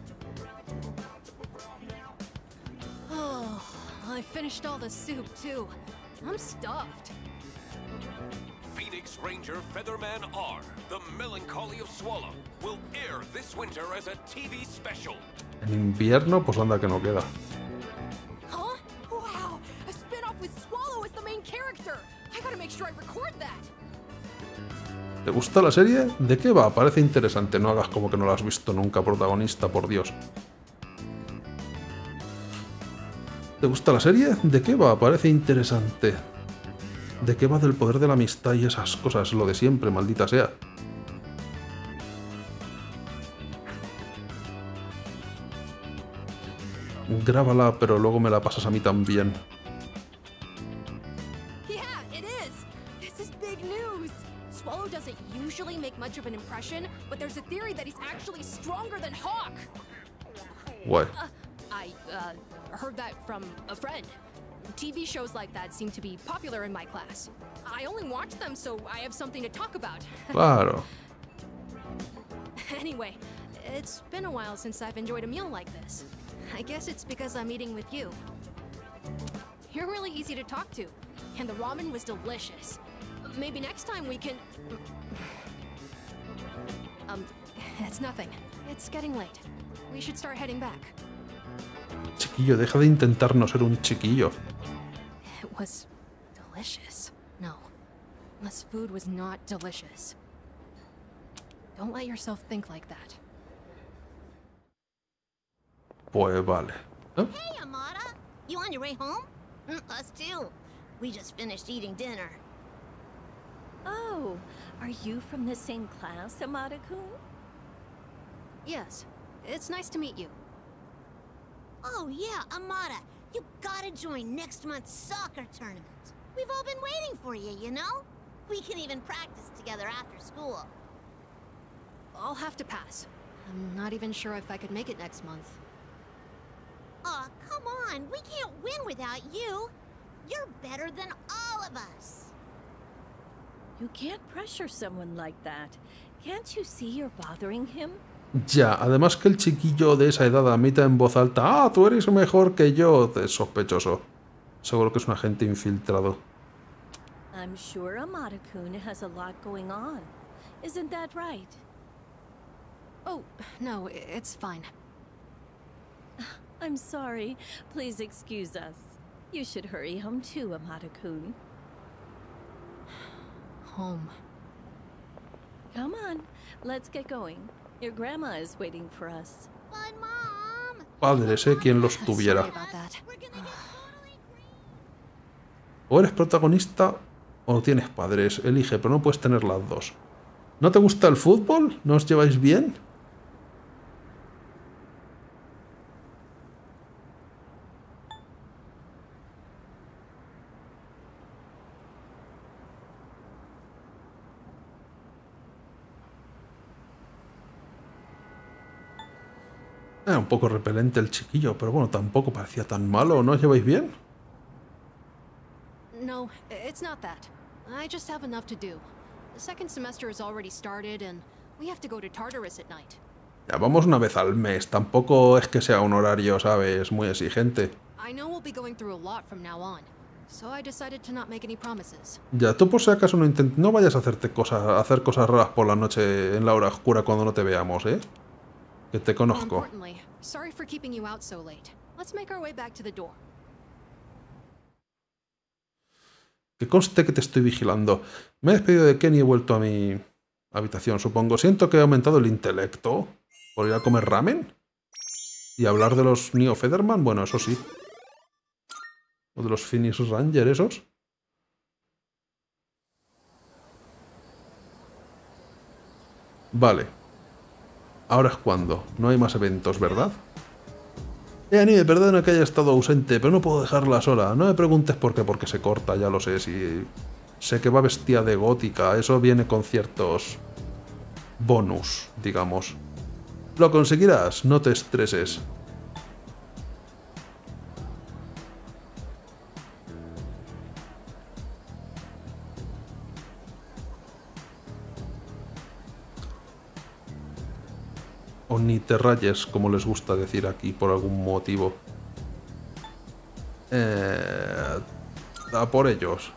Oh, I finished all the soup too. I'm stuffed. Phoenix Ranger Featherman R, The Melancholy of Swallow, will air this winter as a TV special. En invierno, pues anda que no queda. Huh? Wow! A spin-off with Swallow as the main character! I gotta make sure I record that! ¿Te gusta la serie? ¿De qué va? Parece interesante. No hagas como que no la has visto nunca, protagonista, por Dios. ¿Te gusta la serie? ¿De qué va? Parece interesante. ¿De qué va? Del poder de la amistad y esas cosas, lo de siempre, maldita sea. Grábala, pero luego me la pasas a mí también. Yeah, it is! This is big news! Swallow doesn't usually make much of an impression, but there's a theory that he's actually stronger than Hawk! Guay. I heard that from a friend. TV shows like that seem to be popular in my class. I only watch them so I have something to talk about. Claro. Anyway, it's been a while since I've enjoyed a meal like this. I guess it's because I'm eating with you. You're really easy to talk to, and the ramen was delicious. Maybe next time we can... It's nothing. It's getting late. We should start heading back. Chiquillo, deja de intentar no ser un chiquillo. It was delicious. No, this food was not delicious. Don't let yourself think like that. Pues vale. ¿Eh? Hey, Amada! You on your way home? Us too. We just finished eating dinner. Oh, are you from the same class, Amada-kun? Yes, it's nice to meet you. Oh yeah, Amada, you gotta join next month's soccer tournament. We've all been waiting for you, you know? We can even practice together after school. I'll have to pass. I'm not even sure if I could make it next month. Aw, come on, we can't win without you. You're better than all of us. You can't pressure someone like that. Can't you see you're bothering him? Ya, además que el chiquillo de esa edad admita en voz alta: ¡Ah, tú eres mejor que yo! Es sospechoso. Seguro que es un agente infiltrado. I'm sure Amada-kun has a lot going on. Isn't that right? Oh, no, it's fine. I'm sorry. Please excuse us. You should hurry home too, Amada-kun. home. Come on, let's get going. Your grandma is waiting for us. Padres, quien los tuviera. O eres protagonista o no tienes padres. Elige, pero no puedes tener las dos. ¿No te gusta el fútbol? ¿No os lleváis bien? Un poco repelente el chiquillo, pero bueno, tampoco parecía tan malo. ¿No os lleváis bien? No, it's not that. I just have enough to do. The second semester has already started and we have to go to Tartarus at night. Ya vamos una vez al mes. Tampoco es que sea un horario, ¿sabes? Muy exigente. I know we'll be going through a lot from now on, so I decided to not make any promises. Ya, tú por si acaso no vayas a hacer cosas raras por la noche en la hora oscura cuando no te veamos, ¿eh? Que te conozco. Importantly, sorry for keeping you out so late. Let's make our way back to the dorm. Que conste que te estoy vigilando. Me he despedido de Ken y he vuelto a mi habitación, supongo. Siento que he aumentado el intelecto por ir a comer ramen y hablar de los Neo Federman. Bueno, eso sí. O de los Phoenix Ranger, esos. Vale. Ahora es cuando. No hay más eventos, ¿verdad? Annie, perdona que haya estado ausente, pero no puedo dejarla sola. No me preguntes por qué, porque se corta, ya lo sé. Si sé que va vestida de gótica, eso viene con ciertos bonus, digamos. Lo conseguirás, no te estreses. O ni te rayes, como les gusta decir aquí, por algún motivo. A por ellos.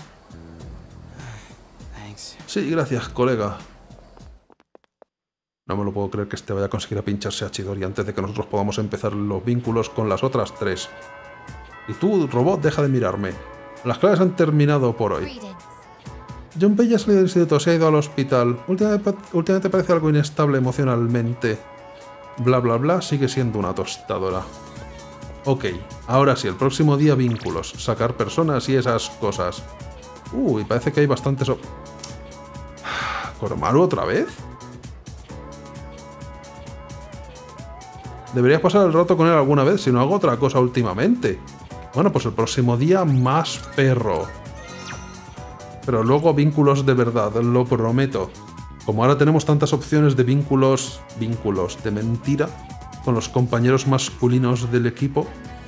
Sí, gracias, colega. No me lo puedo creer que este vaya a conseguir a pincharse a Chidori antes de que nosotros podamos empezar los vínculos con las otras tres. Y tú, robot, deja de mirarme. Las clases han terminado por hoy. Junpei ya ha salido del instituto, se ha ido al hospital. Últimamente parece algo inestable emocionalmente. Bla bla bla, sigue siendo una tostadora. Ok, ahora sí, el próximo día vínculos, sacar personas y esas cosas. Y parece que hay bastantes... ¿Koromaru otra vez? Deberías pasar el rato con él alguna vez, si no hago otra cosa últimamente. Bueno, pues el próximo día más perro. Pero luego vínculos de verdad, lo prometo. Como ahora tenemos tantas opciones de vínculos de mentira con los compañeros masculinos del equipo,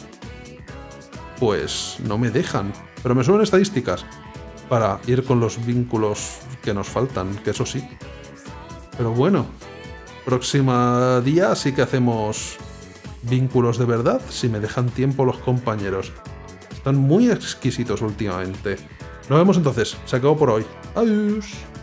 pues no me dejan. Pero me suben estadísticas para ir con los vínculos que nos faltan, que eso sí. Pero bueno, próximo día sí que hacemos vínculos de verdad, si me dejan tiempo los compañeros. Están muy exquisitos últimamente. Nos vemos entonces, se acabó por hoy. Adiós.